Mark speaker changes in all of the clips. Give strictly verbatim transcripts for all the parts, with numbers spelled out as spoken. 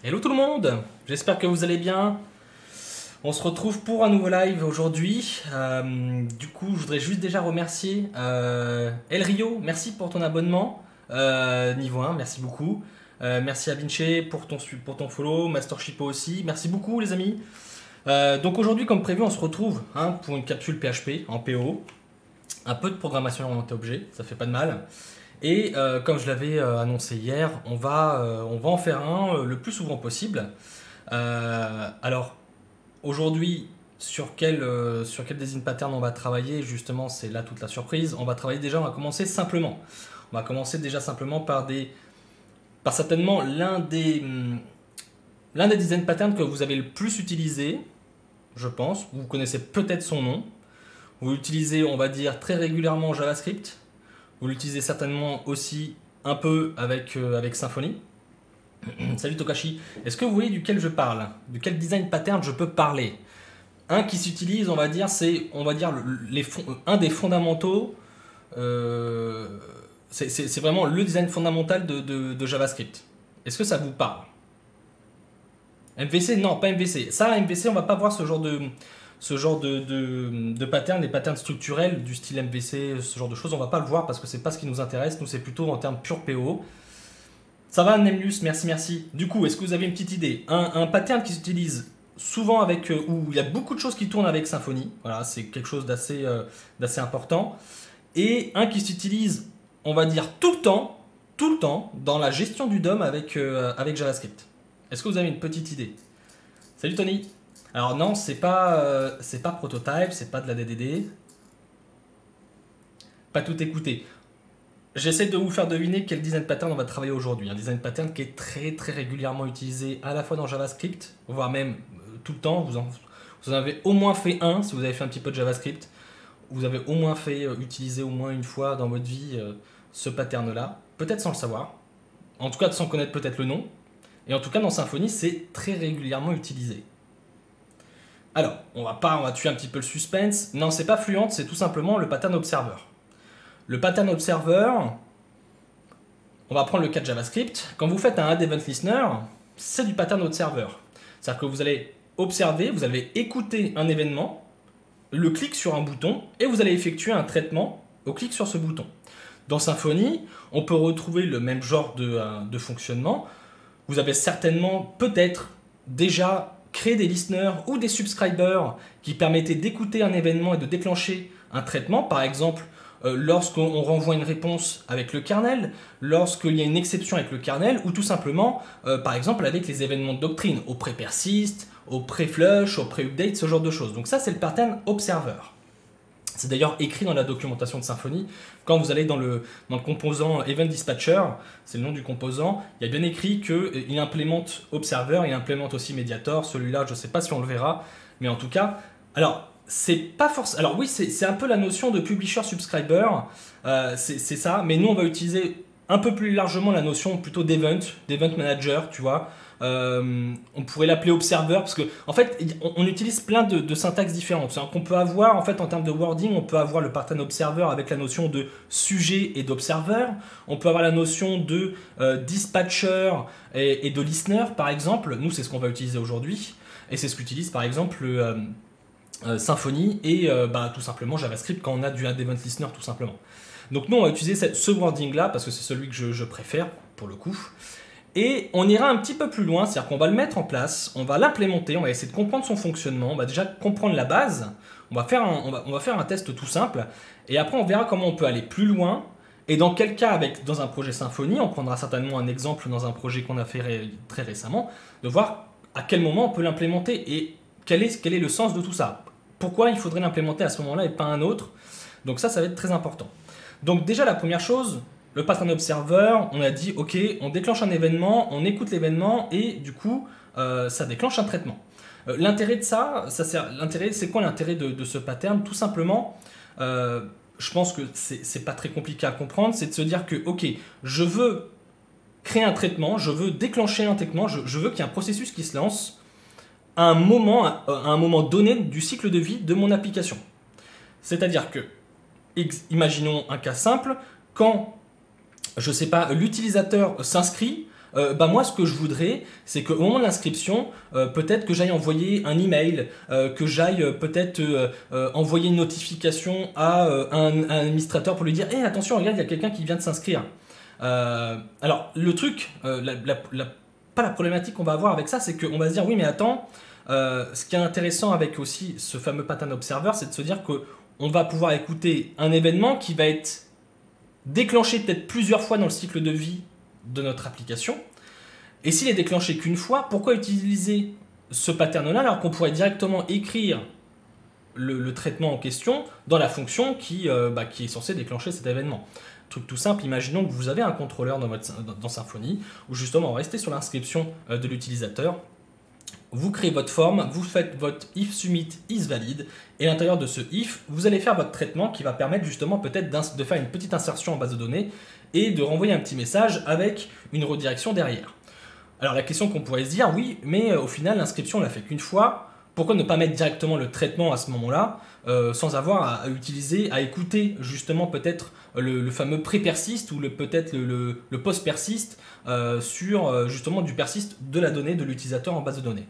Speaker 1: Hello tout le monde, j'espère que vous allez bien. On se retrouve pour un nouveau live aujourd'hui. Euh, du coup, je voudrais juste déjà remercier euh, El Rio, merci pour ton abonnement. Euh, niveau un, merci beaucoup. Euh, merci à Vinci pour ton, pour ton follow, Master Shippo aussi. Merci beaucoup les amis. Euh, donc aujourd'hui, comme prévu, on se retrouve hein, pour une capsule P H P en P O. Un peu de programmation orientée objet, ça fait pas de mal. Et euh, comme je l'avais euh, annoncé hier, on va, euh, on va en faire un euh, le plus souvent possible. Euh, alors, aujourd'hui, sur quel, euh, sur quel design pattern on va travailler, justement, c'est là toute la surprise. On va travailler déjà, on va commencer simplement. On va commencer déjà simplement par des, par certainement l'un des, hum, l'un des design patterns que vous avez le plus utilisé, je pense. Vous connaissez peut-être son nom. Vous l'utilisez, on va dire, très régulièrement en JavaScript. Vous l'utilisez certainement aussi un peu avec, euh, avec Symfony. Salut Tokashi. Est-ce que vous voyez duquel je parle? De quel design pattern je peux parler? Un qui s'utilise, on va dire, c'est on va dire le- les fon- un des fondamentaux. euh, c'est c'est- c'est vraiment le design fondamental de, de- de JavaScript. Est-ce que ça vous parle? M V C? Non, pas M V C. Ça, M V C, on va pas voir ce genre de, ce genre de, de, de pattern, des patterns structurels du style M V C, ce genre de choses. On va pas le voir parce que c'est pas ce qui nous intéresse. Nous, c'est plutôt en termes pur P O. Ça va, Nemlius? Merci, merci. Du coup, est-ce que vous avez une petite idée? un, un pattern qui s'utilise souvent avec, euh, où il y a beaucoup de choses qui tournent avec Symfony. Voilà, c'est quelque chose d'assez euh, d'assez important. Et un qui s'utilise, on va dire, tout le temps, tout le temps, dans la gestion du D O M avec, euh, avec JavaScript. Est-ce que vous avez une petite idée? Salut Tony. Alors non, c'est pas, euh, c'est pas Prototype, c'est pas de la D D D. Pas tout écouter. J'essaie de vous faire deviner quel design pattern on va travailler aujourd'hui. Un design pattern qui est très très régulièrement utilisé à la fois dans JavaScript, voire même euh, tout le temps. Vous en, vous en avez au moins fait un si vous avez fait un petit peu de JavaScript. Vous avez au moins fait euh, utiliser au moins une fois dans votre vie euh, ce pattern-là. Peut-être sans le savoir. En tout cas sans connaître peut-être le nom. Et en tout cas dans Symfony, c'est très régulièrement utilisé. Alors, on va pas, on va tuer un petit peu le suspense. Non, c'est pas Fluent, c'est tout simplement le pattern observer. Le pattern observer, on va prendre le cas de JavaScript. Quand vous faites un add event listener, c'est du pattern observer. C'est-à-dire que vous allez observer, vous allez écouter un événement, le clic sur un bouton, et vous allez effectuer un traitement au clic sur ce bouton. Dans Symfony, on peut retrouver le même genre de, euh, de fonctionnement. Vous avez certainement, peut-être, déjà créé des listeners ou des subscribers qui permettaient d'écouter un événement et de déclencher un traitement. Par exemple, euh, lorsqu'on renvoie une réponse avec le kernel, lorsqu'il y a une exception avec le kernel, ou tout simplement, euh, par exemple, avec les événements de doctrine, au pré-persist, au pré-flush, au pré-update, ce genre de choses. Donc ça, c'est le pattern observer. C'est d'ailleurs écrit dans la documentation de Symfony. Quand vous allez dans le, dans le composant Event Dispatcher, c'est le nom du composant, il y a bien écrit qu'il implémente Observer, il implémente aussi Mediator. Celui-là, je ne sais pas si on le verra, mais en tout cas, alors, c'est pas forcément. Alors, oui, c'est un peu la notion de publisher-subscriber, euh, c'est ça, mais nous, on va utiliser un peu plus largement la notion plutôt d'event, d'event manager, tu vois. Euh, on pourrait l'appeler observer parce que en fait on, on utilise plein de, de syntaxes différentes qu'on peut avoir en fait en termes de wording. On peut avoir le pattern observer avec la notion de sujet et d'observer, on peut avoir la notion de euh, dispatcher et, et de listener par exemple. Nous c'est ce qu'on va utiliser aujourd'hui et c'est ce qu'utilise par exemple euh, euh, Symfony et euh, bah, tout simplement JavaScript quand on a du add event listener tout simplement. Donc nous on va utiliser cette, ce wording là parce que c'est celui que je, je préfère pour le coup. Et on ira un petit peu plus loin, c'est-à-dire qu'on va le mettre en place, on va l'implémenter, on va essayer de comprendre son fonctionnement, on va déjà comprendre la base, on va faire un, on va, on va faire un test tout simple, et après on verra comment on peut aller plus loin, et dans quel cas, avec, dans un projet Symfony, on prendra certainement un exemple dans un projet qu'on a fait ré, très récemment, de voir à quel moment on peut l'implémenter, et quel est, quel est le sens de tout ça. Pourquoi il faudrait l'implémenter à ce moment-là et pas un autre. Donc ça, ça va être très important. Donc déjà, la première chose, le pattern observer, on a dit, ok, on déclenche un événement, on écoute l'événement et du coup, euh, ça déclenche un traitement. Euh, l'intérêt de ça, ça sert, l'intérêt, c'est quoi l'intérêt de, de ce pattern? Tout simplement, euh, je pense que c'est pas très compliqué à comprendre, c'est de se dire que, ok, je veux créer un traitement, je veux déclencher un traitement, je, je veux qu'il y ait un processus qui se lance à un moment, à un moment donné du cycle de vie de mon application. C'est-à-dire que, imaginons un cas simple, quand je sais pas, l'utilisateur s'inscrit, euh, bah moi ce que je voudrais, c'est qu'au moment de l'inscription, euh, peut-être que j'aille envoyer un email, euh, que j'aille euh, peut-être euh, euh, envoyer une notification à euh, un, un administrateur pour lui dire, hé hey, attention, regarde, il y a quelqu'un qui vient de s'inscrire. Euh, alors le truc, euh, la, la, la, pas la problématique qu'on va avoir avec ça, c'est qu'on va se dire, oui mais attends, euh, ce qui est intéressant avec aussi ce fameux pattern observer, c'est de se dire que on va pouvoir écouter un événement qui va être déclenché peut-être plusieurs fois dans le cycle de vie de notre application. Et s'il est déclenché qu'une fois, pourquoi utiliser ce pattern-là alors qu'on pourrait directement écrire le, le traitement en question dans la fonction qui, euh, bah, qui est censée déclencher cet événement. Truc tout simple, imaginons que vous avez un contrôleur dans, votre, dans Symfony où justement on va rester sur l'inscription de l'utilisateur. Vous créez votre forme, vous faites votre if submit is valid, et à l'intérieur de ce if, vous allez faire votre traitement qui va permettre justement peut-être de faire une petite insertion en base de données et de renvoyer un petit message avec une redirection derrière. Alors la question qu'on pourrait se dire, oui, mais au final l'inscription on l'a fait qu'une fois, pourquoi ne pas mettre directement le traitement à ce moment-là, euh, sans avoir à, à utiliser, à écouter justement peut-être le, le fameux pré-persist ou peut-être le, le, le post-persist euh, sur euh, justement du persist de la donnée de l'utilisateur en base de données.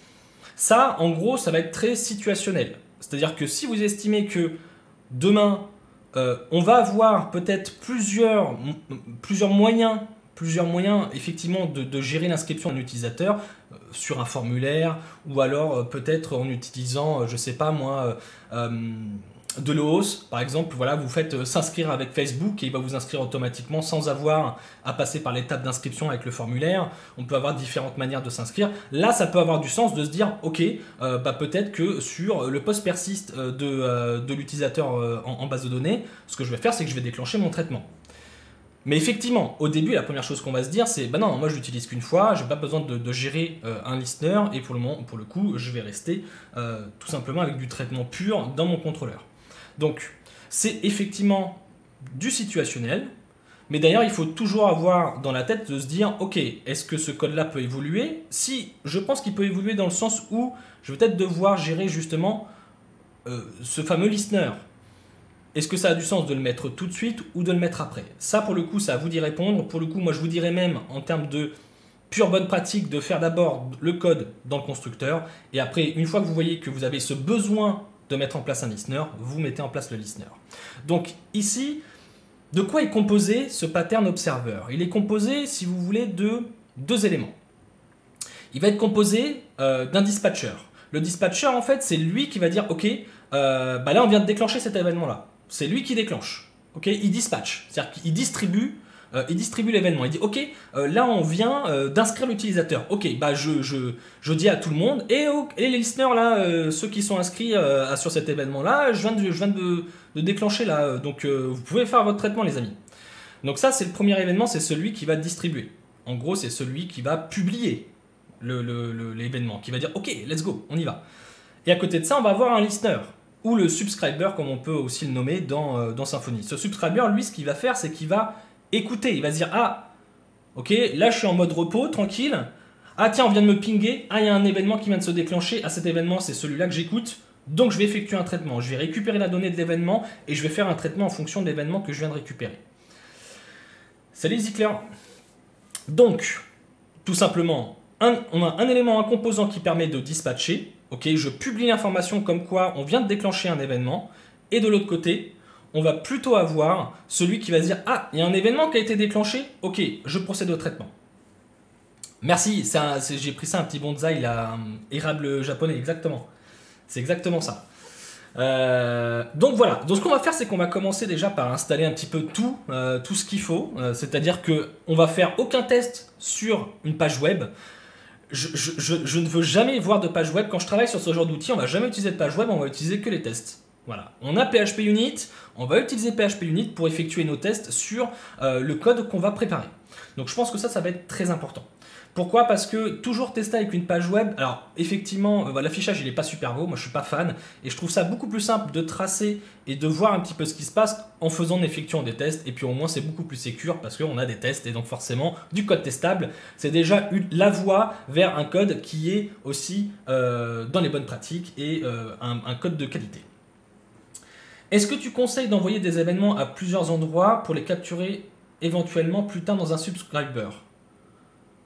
Speaker 1: Ça, en gros, ça va être très situationnel. C'est-à-dire que si vous estimez que demain, euh, on va avoir peut-être plusieurs, plusieurs moyens, plusieurs moyens effectivement de, de gérer l'inscription d'un utilisateur euh, sur un formulaire ou alors euh, peut-être en utilisant, euh, je sais pas moi, euh, de l'O auth, par exemple, voilà, vous faites euh, s'inscrire avec Facebook et il va vous inscrire automatiquement sans avoir à passer par l'étape d'inscription avec le formulaire. On peut avoir différentes manières de s'inscrire. Là, ça peut avoir du sens de se dire, ok, euh, bah, peut-être que sur le post persist de, euh, de l'utilisateur euh, en, en base de données, ce que je vais faire, c'est que je vais déclencher mon traitement. Mais effectivement, au début, la première chose qu'on va se dire, c'est bah non, moi je l'utilise qu'une fois, j'ai pas besoin de, de gérer euh, un listener et pour le moment, pour le coup, je vais rester euh, tout simplement avec du traitement pur dans mon contrôleur. Donc, c'est effectivement du situationnel, mais d'ailleurs, il faut toujours avoir dans la tête de se dire, ok, est-ce que ce code-là peut évoluer? Si, je pense qu'il peut évoluer dans le sens où je vais peut-être devoir gérer justement euh, ce fameux listener. Est-ce que ça a du sens de le mettre tout de suite ou de le mettre après? Ça, pour le coup, c'est à vous d'y répondre. Pour le coup, moi, je vous dirais même, en termes de pure bonne pratique, de faire d'abord le code dans le constructeur, et après, une fois que vous voyez que vous avez ce besoin de mettre en place un listener, vous mettez en place le listener. Donc ici, de quoi est composé ce pattern observer? Il est composé, si vous voulez, de deux éléments. Il va être composé euh, d'un dispatcher. Le dispatcher, en fait, c'est lui qui va dire, ok, euh, bah là, on vient de déclencher cet événement-là. C'est lui qui déclenche. Ok, il dispatch, c'est-à-dire qu'il distribue Euh, il distribue l'événement. Il dit ok, euh, là on vient euh, d'inscrire l'utilisateur. Ok, bah je, je, je dis à tout le monde et, oh, et les listeners là, euh, ceux qui sont inscrits euh, sur cet événement là, je viens de, je viens de, de déclencher là. Donc euh, vous pouvez faire votre traitement les amis. Donc ça c'est le premier événement, c'est celui qui va distribuer. En gros c'est celui qui va publier l'événement, qui va dire ok, let's go, on y va. Et à côté de ça on va avoir un listener ou le subscriber comme on peut aussi le nommer dans, euh, dans Symfony. Ce subscriber lui ce qu'il va faire c'est qu'il va écouter, il va se dire ah ok là je suis en mode repos tranquille, ah tiens on vient de me pinguer, ah il y a un événement qui vient de se déclencher, ah cet événement c'est celui-là que j'écoute, donc je vais effectuer un traitement, je vais récupérer la donnée de l'événement et je vais faire un traitement en fonction de l'événement que je viens de récupérer. Salut Zickler. Donc tout simplement un, on a un élément, un composant qui permet de dispatcher, ok, je publie l'information comme quoi on vient de déclencher un événement, et de l'autre côté on va plutôt avoir celui qui va se dire « Ah, il y a un événement qui a été déclenché, ok, je procède au traitement. » Merci, j'ai pris ça un petit bonsaï, là, érable japonais, exactement. C'est exactement ça. Euh, donc voilà, donc ce qu'on va faire, c'est qu'on va commencer déjà par installer un petit peu tout, euh, tout ce qu'il faut. Euh, C'est-à-dire qu'on va faire aucun test sur une page web. Je, je, je, je ne veux jamais voir de page web. Quand je travaille sur ce genre d'outil, on ne va jamais utiliser de page web, on va utiliser que les tests. Voilà, on a P H P Unit, on va utiliser P H P Unit pour effectuer nos tests sur euh, le code qu'on va préparer. Donc je pense que ça, ça va être très important. Pourquoi? Parce que toujours tester avec une page web, alors effectivement, euh, l'affichage il n'est pas super beau, moi je suis pas fan, et je trouve ça beaucoup plus simple de tracer et de voir un petit peu ce qui se passe en faisant, en effectuant des tests, et puis au moins c'est beaucoup plus sécure parce qu'on a des tests, et donc forcément du code testable, c'est déjà une, la voie vers un code qui est aussi euh, dans les bonnes pratiques et euh, un, un code de qualité. Est-ce que tu conseilles d'envoyer des événements à plusieurs endroits pour les capturer éventuellement plus tard dans un subscriber?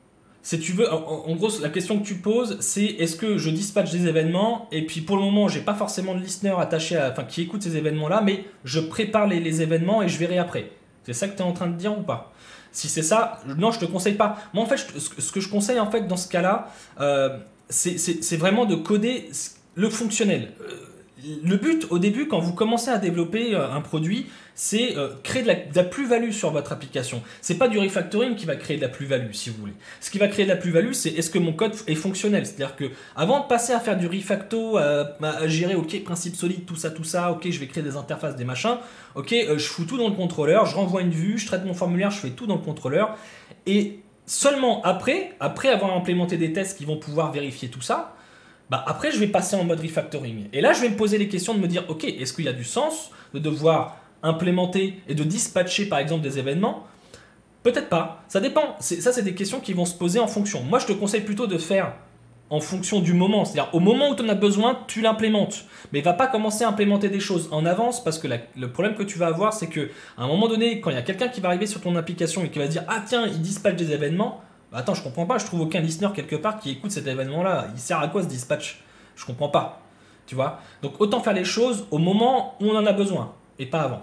Speaker 1: si tu veux, en, en gros, la question que tu poses, c'est est-ce que je dispatche des événements et puis pour le moment, j'ai pas forcément de listener attaché à, enfin, qui écoute ces événements-là, mais je prépare les, les événements et je verrai après. C'est ça que tu es en train de dire ou pas? Si c'est ça, non, je te conseille pas. Moi, en fait, je, ce que je conseille en fait dans ce cas-là, euh, c'est vraiment de coder le fonctionnel. Euh, le but au début, quand vous commencez à développer un produit, c'est euh, créer de la, de la plus-value sur votre application. C'est pas du refactoring qui va créer de la plus-value, si vous voulez. Ce qui va créer de la plus-value, c'est est-ce que mon code est fonctionnel. C'est-à-dire que avant de passer à faire du refacto, à, à gérer, ok, principe solide, tout ça, tout ça, ok, je vais créer des interfaces, des machins, ok, euh, je fous tout dans le contrôleur, je renvoie une vue, je traite mon formulaire, je fais tout dans le contrôleur, et seulement après, après avoir implémenté des tests qui vont pouvoir vérifier tout ça, bah après je vais passer en mode refactoring. Et là, je vais me poser les questions de me dire, ok, est-ce qu'il y a du sens de devoir implémenter et de dispatcher par exemple des événements? Peut-être pas, ça dépend. Ça, c'est des questions qui vont se poser en fonction. Moi, je te conseille plutôt de faire en fonction du moment. C'est-à-dire, au moment où tu en as besoin, tu l'implémentes. Mais va pas commencer à implémenter des choses en avance parce que la, le problème que tu vas avoir, c'est qu'à un moment donné, quand il y a quelqu'un qui va arriver sur ton application et qui va dire « Ah tiens, il dispatche des événements », bah attends, je comprends pas, je trouve aucun listener quelque part qui écoute cet événement-là. Il sert à quoi ce dispatch? Je comprends pas. Tu vois? Donc, autant faire les choses au moment où on en a besoin et pas avant.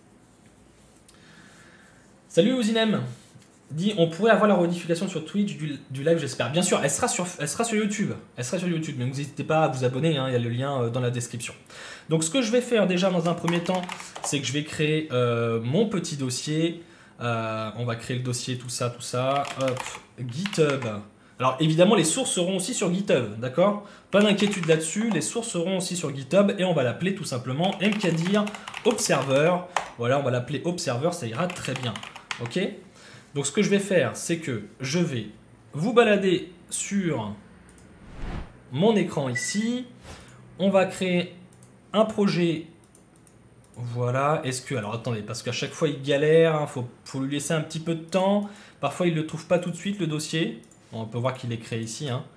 Speaker 1: Salut Ouzinem, dit on pourrait avoir la rediffusation sur Twitch du, du live, j'espère. Bien sûr, elle sera sur, elle sera sur YouTube. Elle sera sur YouTube, mais n'hésitez pas à vous abonner, hein, il y a le lien dans la description. Donc ce que je vais faire déjà dans un premier temps, c'est que je vais créer euh, mon petit dossier. Euh, on va créer le dossier, tout ça, tout ça. Hop, GitHub. Alors évidemment, les sources seront aussi sur GitHub, d'accord? Pas d'inquiétude là-dessus, les sources seront aussi sur GitHub et on va l'appeler tout simplement mkdir observer. Voilà, on va l'appeler observer, ça ira très bien. Ok? Donc ce que je vais faire, c'est que je vais vous balader sur mon écran ici. On va créer un projet. Voilà. Est-ce que... Alors attendez, parce qu'à chaque fois il galère, il hein, faut, faut lui laisser un petit peu de temps. Parfois il ne le trouve pas tout de suite le dossier. On peut voir qu'il est créé ici. Hein.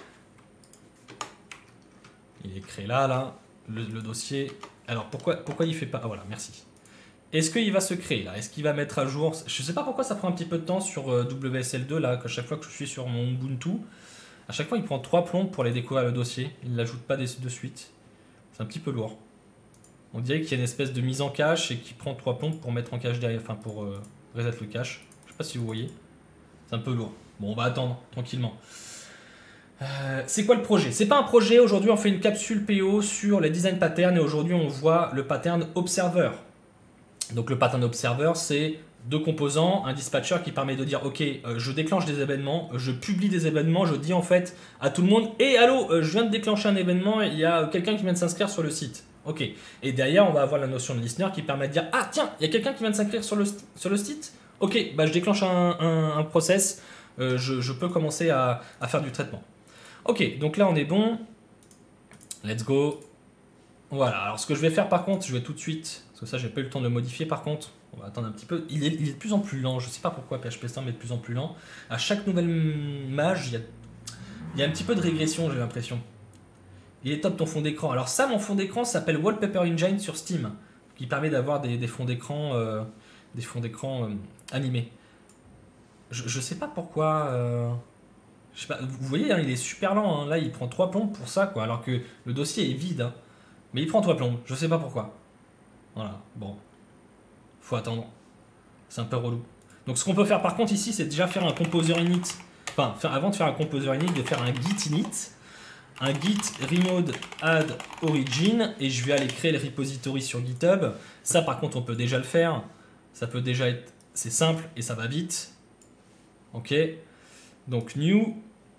Speaker 1: Il est créé là, là, le, le dossier. Alors pourquoi, pourquoi il ne fait pas... Ah voilà, merci. Est-ce qu'il va se créer là? Est-ce qu'il va mettre à jour? Je ne sais pas pourquoi ça prend un petit peu de temps sur W S L deux là, qu'à chaque fois que je suis sur mon Ubuntu, à chaque fois il prend trois plombes pour aller découvrir le dossier. Il ne l'ajoute pas de suite. C'est un petit peu lourd. On dirait qu'il y a une espèce de mise en cache et qu'il prend trois plombes pour mettre en cache derrière, enfin pour euh, reset le cache. Je ne sais pas si vous voyez. C'est un peu lourd. Bon, on va attendre tranquillement. Euh, c'est quoi le projet? C'est pas un projet. Aujourd'hui, on fait une capsule P O sur les design patterns et aujourd'hui, on voit le pattern observer. Donc le pattern observer, c'est deux composants, un dispatcher qui permet de dire ok, euh, je déclenche des événements, je publie des événements, je dis en fait à tout le monde et hey, allô, euh, je viens de déclencher un événement, il y a quelqu'un qui vient de s'inscrire sur le site. Ok. Et derrière, on va avoir la notion de listener qui permet de dire ah tiens, il y a quelqu'un qui vient de s'inscrire sur le, sur le site. Ok, bah je déclenche un, un, un process, euh, je, je peux commencer à, à faire du traitement. Ok, donc là on est bon. Let's go. Voilà, alors ce que je vais faire par contre, je vais tout de suite, parce que ça j'ai pas eu le temps de le modifier par contre, on va attendre un petit peu, il est, il est de plus en plus lent, je sais pas pourquoi P H P cinq est de plus en plus lent. À chaque nouvelle mage, il y a, il y a un petit peu de régression j'ai l'impression. Il est top ton fond d'écran. Alors ça, mon fond d'écran s'appelle Wallpaper Engine sur Steam, qui permet d'avoir des, des fonds d'écran euh, des fonds d'écran euh, animés. Je, je sais pas pourquoi... Euh... Je sais pas, vous voyez, hein, il est super lent, hein. Là il prend trois plombes pour ça, quoi, alors que le dossier est vide. Hein. Mais il prend trois plombes, je sais pas pourquoi. Voilà, bon. Faut attendre. C'est un peu relou. Donc ce qu'on peut faire par contre ici, c'est déjà faire un composer init. Enfin, faire, avant de faire un composer init, de faire un git init. Un git remode add origin. Et je vais aller créer le repository sur GitHub. Ça par contre, on peut déjà le faire. Ça peut déjà être... C'est simple et ça va vite. Ok. Donc new.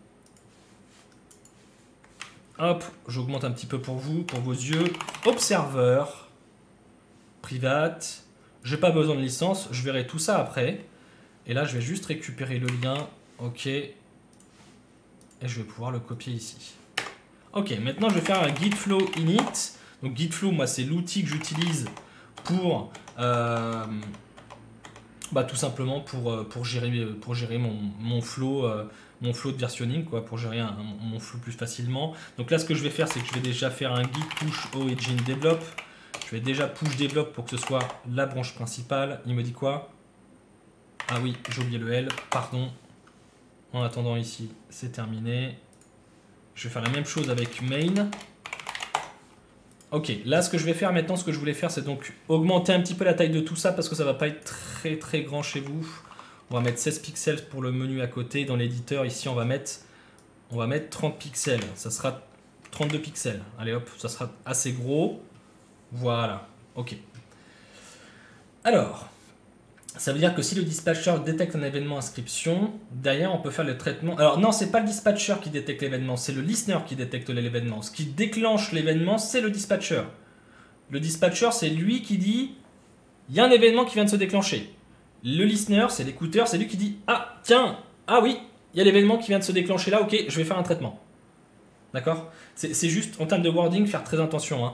Speaker 1: Hop, j'augmente un petit peu pour vous, pour vos yeux. Observer. Private. J'ai pas besoin de licence, je verrai tout ça après. Et là, je vais juste récupérer le lien. Ok. Et je vais pouvoir le copier ici. Ok, maintenant je vais faire un git flow init. Donc git flow, moi, c'est l'outil que j'utilise pour... Euh, bah, tout simplement pour, pour gérer, pour gérer mon, mon flow... Euh, mon flow de versionning, quoi, pour gérer un, un, mon flow plus facilement. Donc là, ce que je vais faire, c'est que je vais déjà faire un git push origin develop. Je vais déjà push develop pour que ce soit la branche principale. Il me dit quoi? Ah oui, j'ai oublié le L, pardon. En attendant ici, c'est terminé. Je vais faire la même chose avec main. Ok, là ce que je vais faire maintenant, ce que je voulais faire, c'est donc augmenter un petit peu la taille de tout ça parce que ça va pas être très très grand chez vous. On va mettre seize pixels pour le menu à côté. Dans l'éditeur, ici, on va mettre, on va mettre trente pixels. Ça sera trente-deux pixels. Allez hop, ça sera assez gros. Voilà, ok. Alors, ça veut dire que si le dispatcher détecte un événement inscription, derrière on peut faire le traitement. Alors non, c'est pas le dispatcher qui détecte l'événement, c'est le listener qui détecte l'événement. Ce qui déclenche l'événement, c'est le dispatcher. Le dispatcher, c'est lui qui dit, il y a un événement qui vient de se déclencher. Le listener, c'est l'écouteur, c'est lui qui dit, ah tiens, ah oui, il y a l'événement qui vient de se déclencher là, ok, je vais faire un traitement. D'accord? C'est juste, en termes de wording, faire très attention, hein.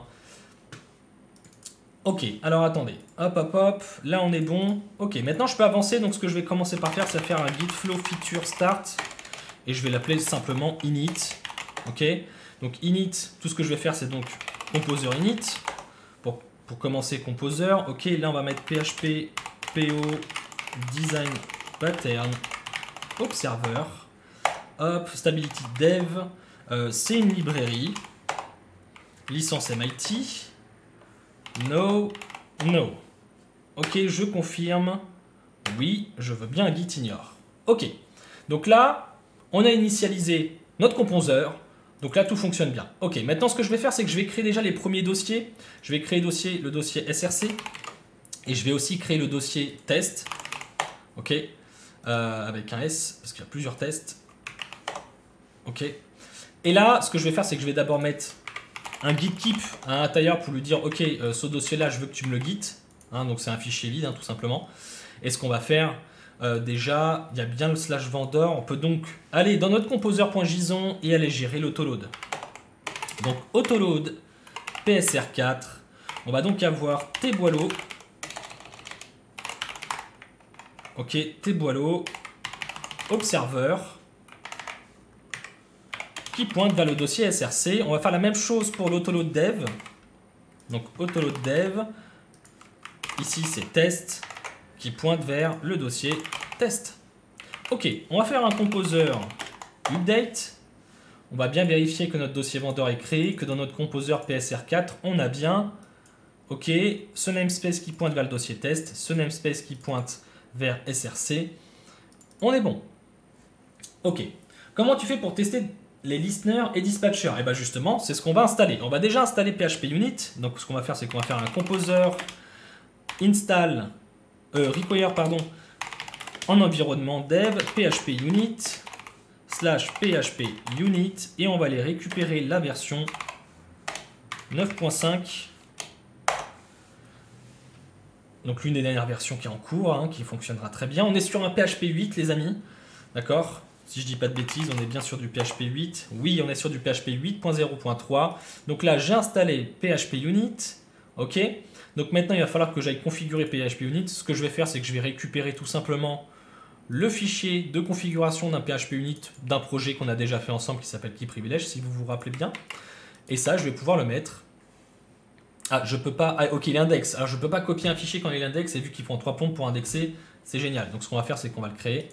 Speaker 1: Ok, alors attendez, hop hop hop, là on est bon. Ok, maintenant je peux avancer, donc ce que je vais commencer par faire, c'est faire un git flow feature start. Et je vais l'appeler simplement init. Ok, donc init, tout ce que je vais faire, c'est donc composer init. Pour, pour commencer composer, ok, là on va mettre php po design pattern observer. Hop, stability dev, euh, c'est une librairie. Licence M I T. No, no. Ok, je confirme. Oui, je veux bien un git ignore. Ok, donc là, on a initialisé notre composer. Donc là, tout fonctionne bien. Ok, maintenant, ce que je vais faire, c'est que je vais créer déjà les premiers dossiers. Je vais créer dossier, le dossier S R C. Et je vais aussi créer le dossier test. Ok, euh, avec un S, parce qu'il y a plusieurs tests. Ok. Et là, ce que je vais faire, c'est que je vais d'abord mettre un git keep à l'intérieur pour lui dire ok, euh, ce dossier là je veux que tu me le git, hein, donc c'est un fichier vide hein, tout simplement. Et ce qu'on va faire euh, déjà, il y a bien le slash vendor, on peut donc aller dans notre composer.json et aller gérer l'autoload. Donc autoload P S R quatre, on va donc avoir tboileau, ok, tboileau observer qui pointe vers le dossier S R C. On va faire la même chose pour l'autoload dev. Donc autoload dev, ici c'est test, qui pointe vers le dossier test. Ok, on va faire un composer update. On va bien vérifier que notre dossier vendeur est créé, que dans notre composer P S R quatre, on a bien, ok, ce namespace qui pointe vers le dossier test, ce namespace qui pointe vers S R C. On est bon. Ok, comment tu fais pour tester les listeners et dispatchers? Et bien justement, c'est ce qu'on va installer. On va déjà installer P H P Unit. Donc ce qu'on va faire, c'est qu'on va faire un composer install euh, require pardon en environnement dev php unit slash php unit et on va aller récupérer la version neuf point cinq. Donc l'une des dernières versions qui est en cours, hein, qui fonctionnera très bien. On est sur un P H P huit, les amis. D'accord? Si je dis pas de bêtises, on est bien sur du P H P huit. Oui, on est sur du P H P huit point zéro point trois. Donc là, j'ai installé P H P Unit. Ok. Donc maintenant, il va falloir que j'aille configurer P H P Unit. Ce que je vais faire, c'est que je vais récupérer tout simplement le fichier de configuration d'un P H P Unit d'un projet qu'on a déjà fait ensemble qui s'appelle KeyPrivilege, si vous vous rappelez bien. Et ça, je vais pouvoir le mettre. Ah, je peux pas. Ah, ok, l'index. Alors, je peux pas copier un fichier quand il est l'index et vu qu'il prend trois pompes pour indexer, c'est génial. Donc, ce qu'on va faire, c'est qu'on va le créer.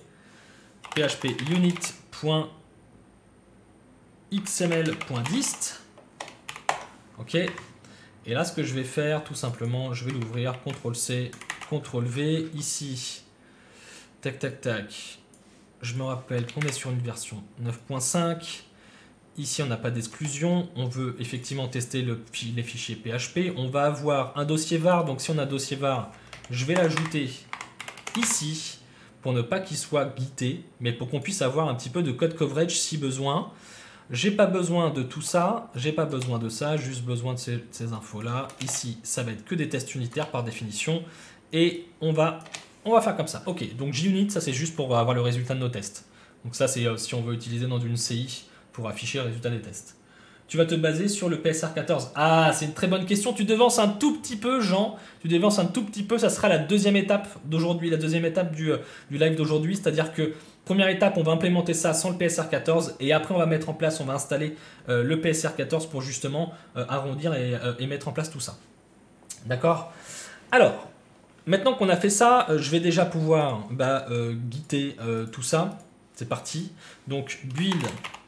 Speaker 1: phpunit.xml.dist. Ok. Et là, ce que je vais faire, tout simplement, je vais l'ouvrir. contrôle C, contrôle V. Ici, tac, tac, tac. Je me rappelle qu'on est sur une version neuf point cinq. Ici, on n'a pas d'exclusion. On veut effectivement tester le, les fichiers P H P. On va avoir un dossier var. Donc, si on a un dossier var, je vais l'ajouter ici pour ne pas qu'il soit guité, mais pour qu'on puisse avoir un petit peu de code coverage si besoin. J'ai pas besoin de tout ça, j'ai pas besoin de ça, juste besoin de ces, ces infos-là. Ici, ça va être que des tests unitaires par définition. Et on va, on va faire comme ça. Ok, donc JUnit, ça c'est juste pour avoir le résultat de nos tests. Donc ça, c'est si on veut utiliser dans une C I pour afficher le résultat des tests. Tu vas te baser sur le P S R quatorze. Ah, c'est une très bonne question. Tu devances un tout petit peu, Jean. Tu devances un tout petit peu. Ça sera la deuxième étape d'aujourd'hui, la deuxième étape du, du live d'aujourd'hui. C'est-à-dire que première étape, on va implémenter ça sans le P S R quatorze. Et après, on va mettre en place, on va installer euh, le P S R quatorze pour justement euh, arrondir et, euh, et mettre en place tout ça. D'accord? Alors, maintenant qu'on a fait ça, euh, je vais déjà pouvoir bah, euh, guider euh, tout ça. C'est parti. Donc build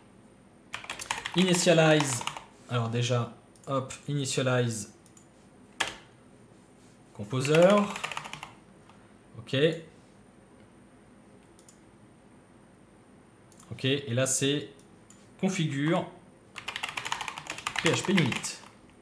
Speaker 1: initialize. Alors déjà, hop, initialize composer. Ok. Ok, et là c'est configure P H P unit.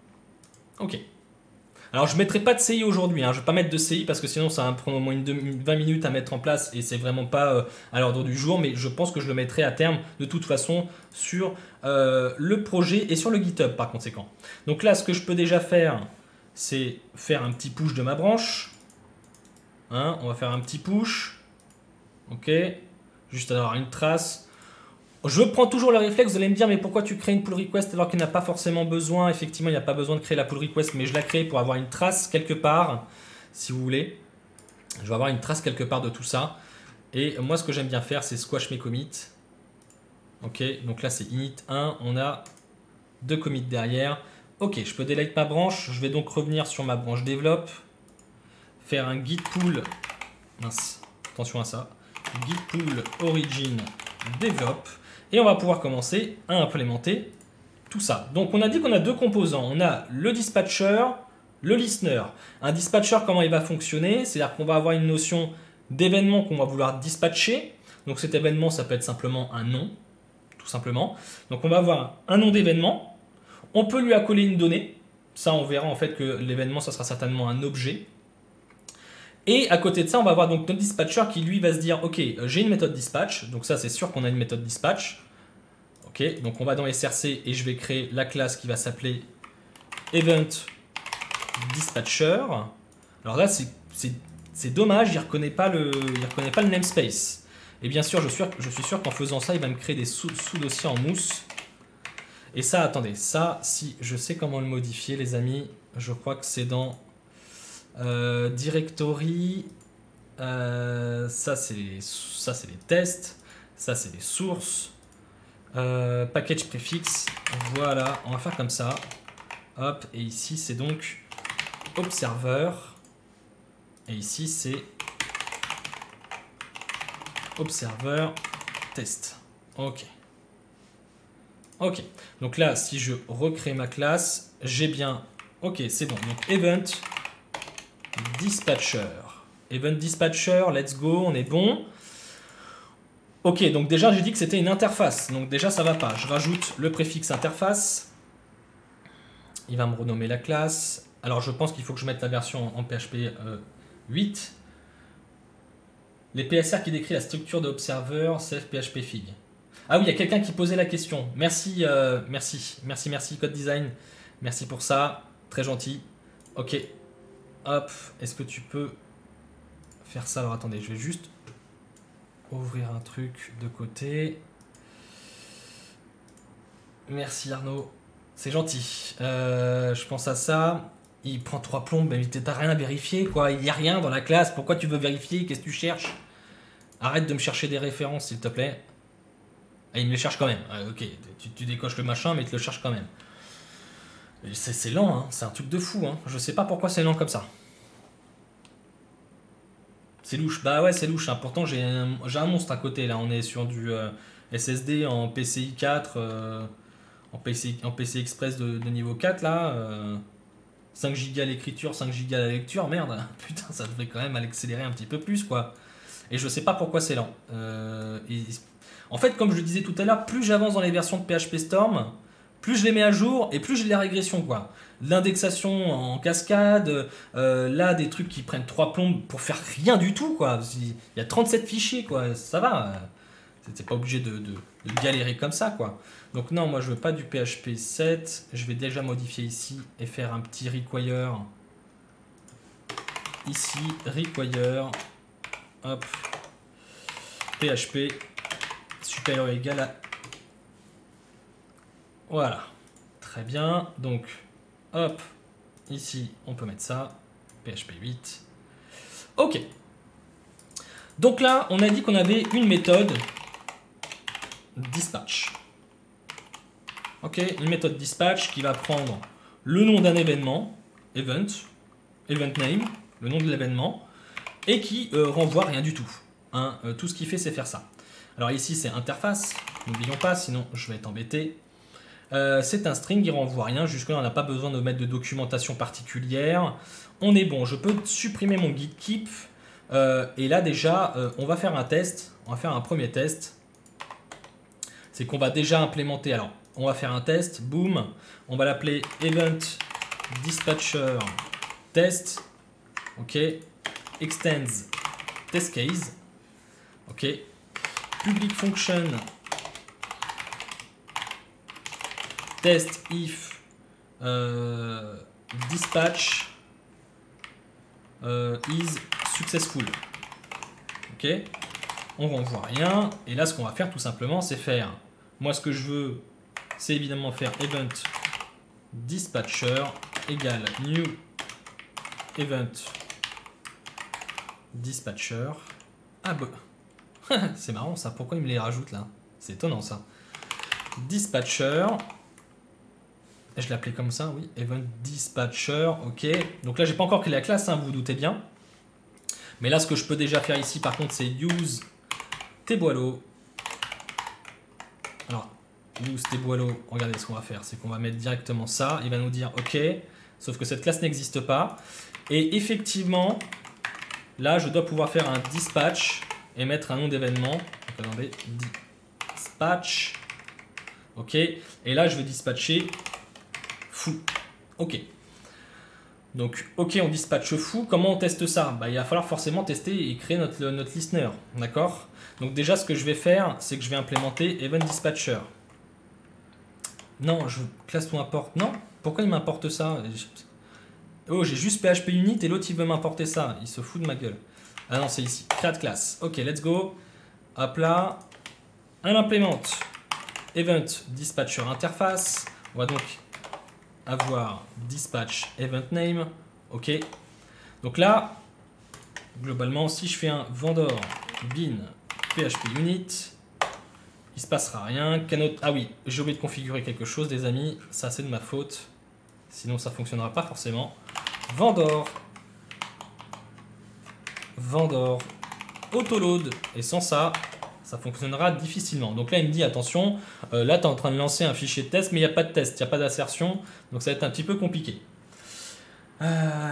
Speaker 1: Ok. Alors je ne mettrai pas de C I aujourd'hui, hein. Je ne vais pas mettre de C I parce que sinon ça va me prendre au moins une vingt minutes à mettre en place et c'est vraiment pas euh, à l'ordre du jour, mais je pense que je le mettrai à terme de toute façon sur euh, le projet et sur le GitHub par conséquent. Donc là ce que je peux déjà faire, c'est faire un petit push de ma branche. Hein, on va faire un petit push. Ok. Juste avoir une trace. Je prends toujours le réflexe, vous allez me dire mais pourquoi tu crées une pull request alors qu'il n'y a pas forcément besoin. Effectivement, il n'y a pas besoin de créer la pull request, mais je la crée pour avoir une trace quelque part, si vous voulez. Je vais avoir une trace quelque part de tout ça. Et moi, ce que j'aime bien faire, c'est squash mes commits. Ok, donc là, c'est init un, on a deux commits derrière. Ok, je peux delete ma branche, je vais donc revenir sur ma branche develop, faire un git pull, mince, attention à ça, git pull origin develop. Et on va pouvoir commencer à implémenter tout ça. Donc on a dit qu'on a deux composants. On a le dispatcher, le listener. Un dispatcher, comment il va fonctionner? C'est-à-dire qu'on va avoir une notion d'événement qu'on va vouloir dispatcher. Donc cet événement, ça peut être simplement un nom, tout simplement. Donc on va avoir un nom d'événement. On peut lui accoler une donnée. Ça, on verra en fait que l'événement, ça sera certainement un objet. Et à côté de ça, on va avoir donc notre dispatcher qui lui va se dire ok, j'ai une méthode dispatch, donc ça c'est sûr qu'on a une méthode dispatch. Ok, donc on va dans S R C et je vais créer la classe qui va s'appeler event dispatcher. Alors là c'est dommage, il ne reconnaît pas le, il reconnaît pas le namespace. Et bien sûr, je suis, je suis sûr qu'en faisant ça, il va me créer des sous-dossiers en mousse. Et ça, attendez, ça, si je sais comment le modifier, les amis, je crois que c'est dans Euh, directory, euh, ça c'est les, ça c'est les tests, ça c'est les sources, euh, package préfixe, voilà, on va faire comme ça, hop, et ici c'est donc observer, et ici c'est observer test, ok, ok, donc là si je recrée ma classe, j'ai bien, ok c'est bon, donc event dispatcher. Event dispatcher, let's go, on est bon. Ok, donc déjà j'ai dit que c'était une interface, donc déjà ça va pas. Je rajoute le préfixe interface. Il va me renommer la classe. Alors je pense qu'il faut que je mette la version en P H P euh, huit. Les P S R qui décrit la structure de Observer, self P H P fig. Ah oui, il y a quelqu'un qui posait la question. Merci, euh, merci, merci, merci Code Design. Merci pour ça, très gentil. Ok. Hop, est-ce que tu peux faire ça? Alors attendez, je vais juste ouvrir un truc de côté. Merci Arnaud, c'est gentil. Euh, je pense à ça. Il prend trois plombes, mais t'as rien à vérifier quoi. Il n'y a rien dans la classe. Pourquoi tu veux vérifier? Qu'est-ce que tu cherches? Arrête de me chercher des références s'il te plaît. Ah, il me les cherche quand même. Ah, ok, tu, tu décoches le machin, mais il te le cherche quand même. C'est lent, hein. C'est un truc de fou. Hein. Je sais pas pourquoi c'est lent comme ça. C'est louche. Bah ouais, c'est louche. Hein. Pourtant, j'ai un, un monstre à côté. Là, on est sur du euh, S S D en P C I quatre, euh, en, P C, en P C Express de, de niveau quatre. Là, euh, cinq gigas l'écriture, cinq gigas la lecture. Merde. Putain, ça devrait quand même accélérer un petit peu plus, quoi. Et je sais pas pourquoi c'est lent. Euh, et, en fait, comme je le disais tout à l'heure, plus j'avance dans les versions de P H P Storm, plus je les mets à jour et plus j'ai les régressions, quoi. L'indexation en cascade, euh, là des trucs qui prennent trois plombes pour faire rien du tout, quoi. Il y a trente-sept fichiers, quoi. Ça va. T'es pas obligé de, de, de galérer comme ça, quoi. Donc non, moi je veux pas du P H P sept. Je vais déjà modifier ici et faire un petit require. Ici, require. Hop. P H P supérieur ou égal à... Voilà. Très bien. Donc, hop. Ici, on peut mettre ça. P H P huit. Ok. Donc là, on a dit qu'on avait une méthode dispatch. Ok. Une méthode dispatch qui va prendre le nom d'un événement, event, event name, le nom de l'événement, et qui euh, renvoie rien du tout. Hein, euh, tout ce qu'il fait, c'est faire ça. Alors ici, c'est interface. N'oublions pas, sinon je vais être embêté. Euh, c'est un string, il renvoie rien. Jusque-là, on n'a pas besoin de mettre de documentation particulière. On est bon. Je peux supprimer mon guide keep. Euh, et là, déjà, euh, on va faire un test. On va faire un premier test. C'est qu'on va déjà implémenter. Alors, on va faire un test. Boom. On va l'appeler event dispatcher test. OK. Extends test case. OK. Public function test if euh, dispatch euh, is successful. OK. On renvoie rien. Et là, ce qu'on va faire tout simplement, c'est faire. Moi, ce que je veux, c'est évidemment faire event dispatcher égale new event dispatcher. Ah bah. C'est marrant ça. Pourquoi il me les rajoute là? C'est étonnant ça. Dispatcher. Je l'ai appelé comme ça, oui. Event dispatcher. OK. Donc là, j'ai pas encore créé la classe, hein, vous vous doutez bien. Mais là, ce que je peux déjà faire ici, par contre, c'est use tboileau. Alors, use tboileau. Regardez ce qu'on va faire. C'est qu'on va mettre directement ça. Il va nous dire OK. Sauf que cette classe n'existe pas. Et effectivement, là, je dois pouvoir faire un dispatch et mettre un nom d'événement. Attendez, dispatch. OK. Et là, je veux dispatcher fou. OK. Donc, OK, on dispatche fou. Comment on teste ça? Bah, il va falloir forcément tester et créer notre, notre listener. D'accord? Donc, déjà, ce que je vais faire, c'est que je vais implémenter event dispatcher. Non, je classe ou importe. Non? Pourquoi il m'importe ça? Oh, j'ai juste P H P unit et l'autre, il veut m'importer ça. Il se fout de ma gueule. Ah non, c'est ici. Create class. OK, let's go. Hop là. On implémente event dispatcher interface. On va donc avoir dispatch event name. OK. Donc là, globalement, si je fais un vendor bin phpunit, il se passera rien. Cannot... Ah oui, j'ai oublié de configurer quelque chose, les amis. Ça, c'est de ma faute. Sinon, ça ne fonctionnera pas forcément. Vendor. Vendor. Autoload. Et sans ça, ça fonctionnera difficilement. Donc là, il me dit, attention, euh, là, tu es en train de lancer un fichier de test, mais il n'y a pas de test, il n'y a pas d'assertion. Donc ça va être un petit peu compliqué. Euh...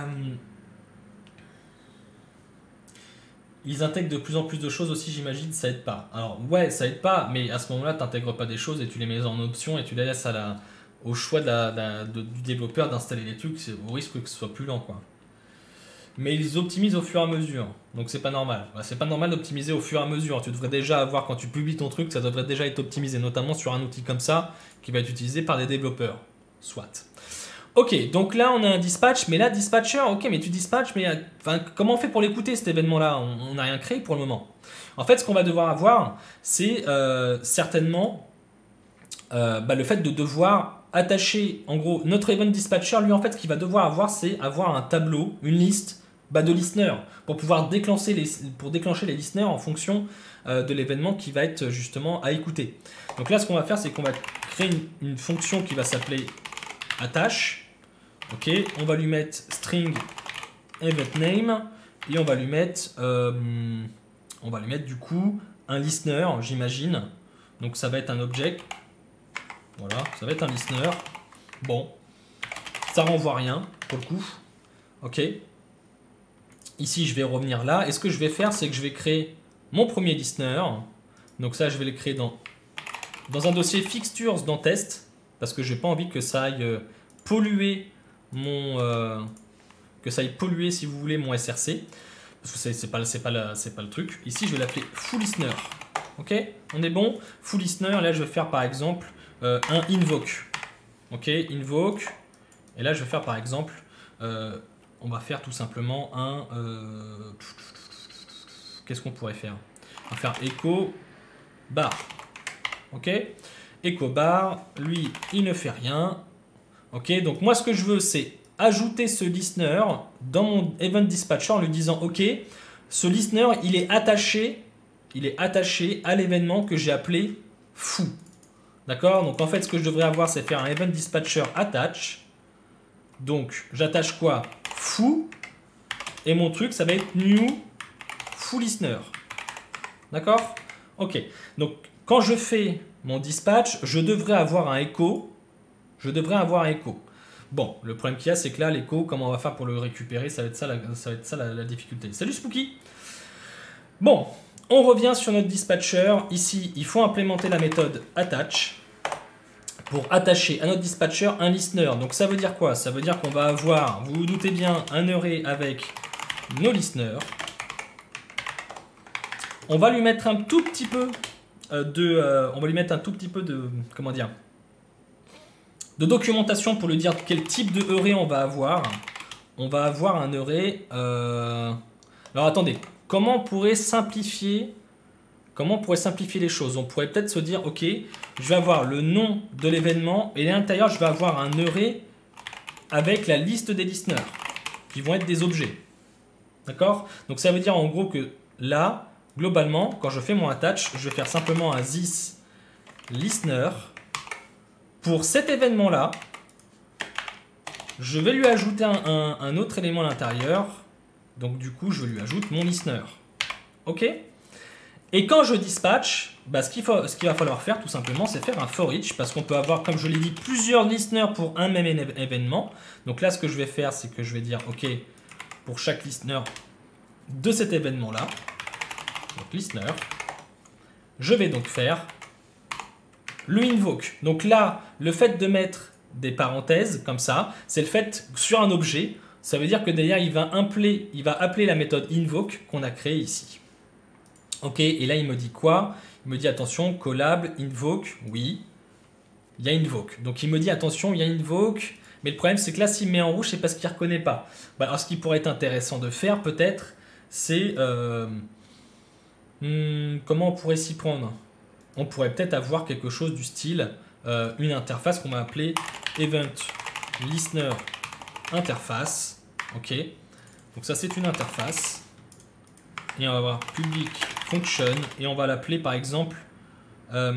Speaker 1: Ils intègrent de plus en plus de choses aussi, j'imagine, ça aide pas. Alors ouais, ça aide pas, mais à ce moment-là, tu n'intègres pas des choses et tu les mets en option et tu les laisses à la, au choix de la, de la, de, du développeur d'installer les trucs, au risque que ce soit plus lent, quoi. Mais ils optimisent au fur et à mesure, donc c'est pas normal. C'est pas normal d'optimiser au fur et à mesure. Tu devrais déjà avoir, quand tu publies ton truc, ça devrait déjà être optimisé, notamment sur un outil comme ça, qui va être utilisé par des développeurs. Soit. Ok, donc là on a un dispatch, mais là dispatcher, ok, mais tu dispatches, mais enfin, comment on fait pour l'écouter cet événement-là? On n'a rien créé pour le moment. En fait, ce qu'on va devoir avoir, c'est euh, certainement euh, bah, le fait de devoir attacher, en gros, notre event dispatcher, lui en fait, ce qu'il va devoir avoir, c'est avoir un tableau, une liste bah, de listeners, pour pouvoir déclencher les, pour déclencher les listeners en fonction euh, de l'événement qui va être justement à écouter. Donc là, ce qu'on va faire, c'est qu'on va créer une, une fonction qui va s'appeler attache. Ok, on va lui mettre string event name et on va lui mettre, euh, on va lui mettre du coup un listener, j'imagine. Donc ça va être un object. Voilà, ça va être un listener. Bon, ça renvoie rien pour le coup. Ok. Ici, je vais revenir là. Et ce que je vais faire, c'est que je vais créer mon premier listener. Donc ça, je vais le créer dans, dans un dossier fixtures dans test. Parce que je n'ai pas envie que ça aille euh, polluer mon... Euh, que ça aille polluer, si vous voulez, mon S R C. Parce que c'est pas, c'est pas, la, c'est pas le truc. Ici, je vais l'appeler full listener. Ok, on est bon. Full listener, là, je vais faire par exemple euh, un invoke. Ok, invoke. Et là, je vais faire par exemple... Euh, on va faire tout simplement un... Euh, Qu'est-ce qu'on pourrait faire? On va faire echo bar. Ok, echo bar, lui, il ne fait rien. Ok, donc moi, ce que je veux, c'est ajouter ce listener dans mon event dispatcher en lui disant, ok, ce listener, il est attaché, il est attaché à l'événement que j'ai appelé fou. D'accord? Donc en fait, ce que je devrais avoir, c'est faire un event dispatcher attach. Donc, j'attache quoi? Fou. Et mon truc, ça va être new fou listener. D'accord? Ok, donc quand je fais mon dispatch, je devrais avoir un écho. Je devrais avoir un écho. Bon, le problème qu'il y a, c'est que là, l'écho, comment on va faire pour le récupérer, ça va être ça, la, ça, va être ça la, la difficulté. Salut Spooky. Bon, on revient sur notre dispatcher. Ici, il faut implémenter la méthode attach pour attacher à notre dispatcher un listener. Donc ça veut dire quoi? Ça veut dire qu'on va avoir, vous vous doutez bien, un array avec nos listeners. On va lui mettre un tout petit peu de, euh, on va lui mettre un tout petit peu de, comment dire, de documentation pour lui dire quel type de array on va avoir. On va avoir un array. Euh... Alors attendez, comment on pourrait simplifier, comment on pourrait simplifier les choses? On pourrait peut-être se dire, ok, je vais avoir le nom de l'événement et à l'intérieur je vais avoir un array avec la liste des listeners qui vont être des objets. D'accord? Donc ça veut dire en gros que là, globalement, quand je fais mon attach, je vais faire simplement un this listener. Pour cet événement-là, je vais lui ajouter un, un, un autre élément à l'intérieur. Donc du coup, je lui ajoute mon listener. Ok? Et quand je dispatch, bah, ce qu'il faut, ce qu'il va falloir faire tout simplement, c'est faire un for each. Parce qu'on peut avoir, comme je l'ai dit, plusieurs listeners pour un même événement. Donc là, ce que je vais faire, c'est que je vais dire, ok, pour chaque listener de cet événement-là, donc listener, je vais donc faire le invoke. Donc là, le fait de mettre des parenthèses comme ça, c'est le fait sur un objet. Ça veut dire que derrière, il va appeler, il va appeler la méthode invoke qu'on a créée ici. Ok, et là, il me dit quoi? Il me dit attention, collab, invoke, oui, il y a invoke. Donc il me dit attention, il y a invoke. Mais le problème, c'est que là, s'il met en rouge, c'est parce qu'il ne reconnaît pas. Bah, alors, ce qui pourrait être intéressant de faire, peut-être, c'est... Euh, hmm, comment on pourrait s'y prendre? On pourrait peut-être avoir quelque chose du style, euh, une interface qu'on va appeler Event Listener Interface. Ok. Donc ça, c'est une interface. Et on va avoir public function. Et on va l'appeler, par exemple, euh,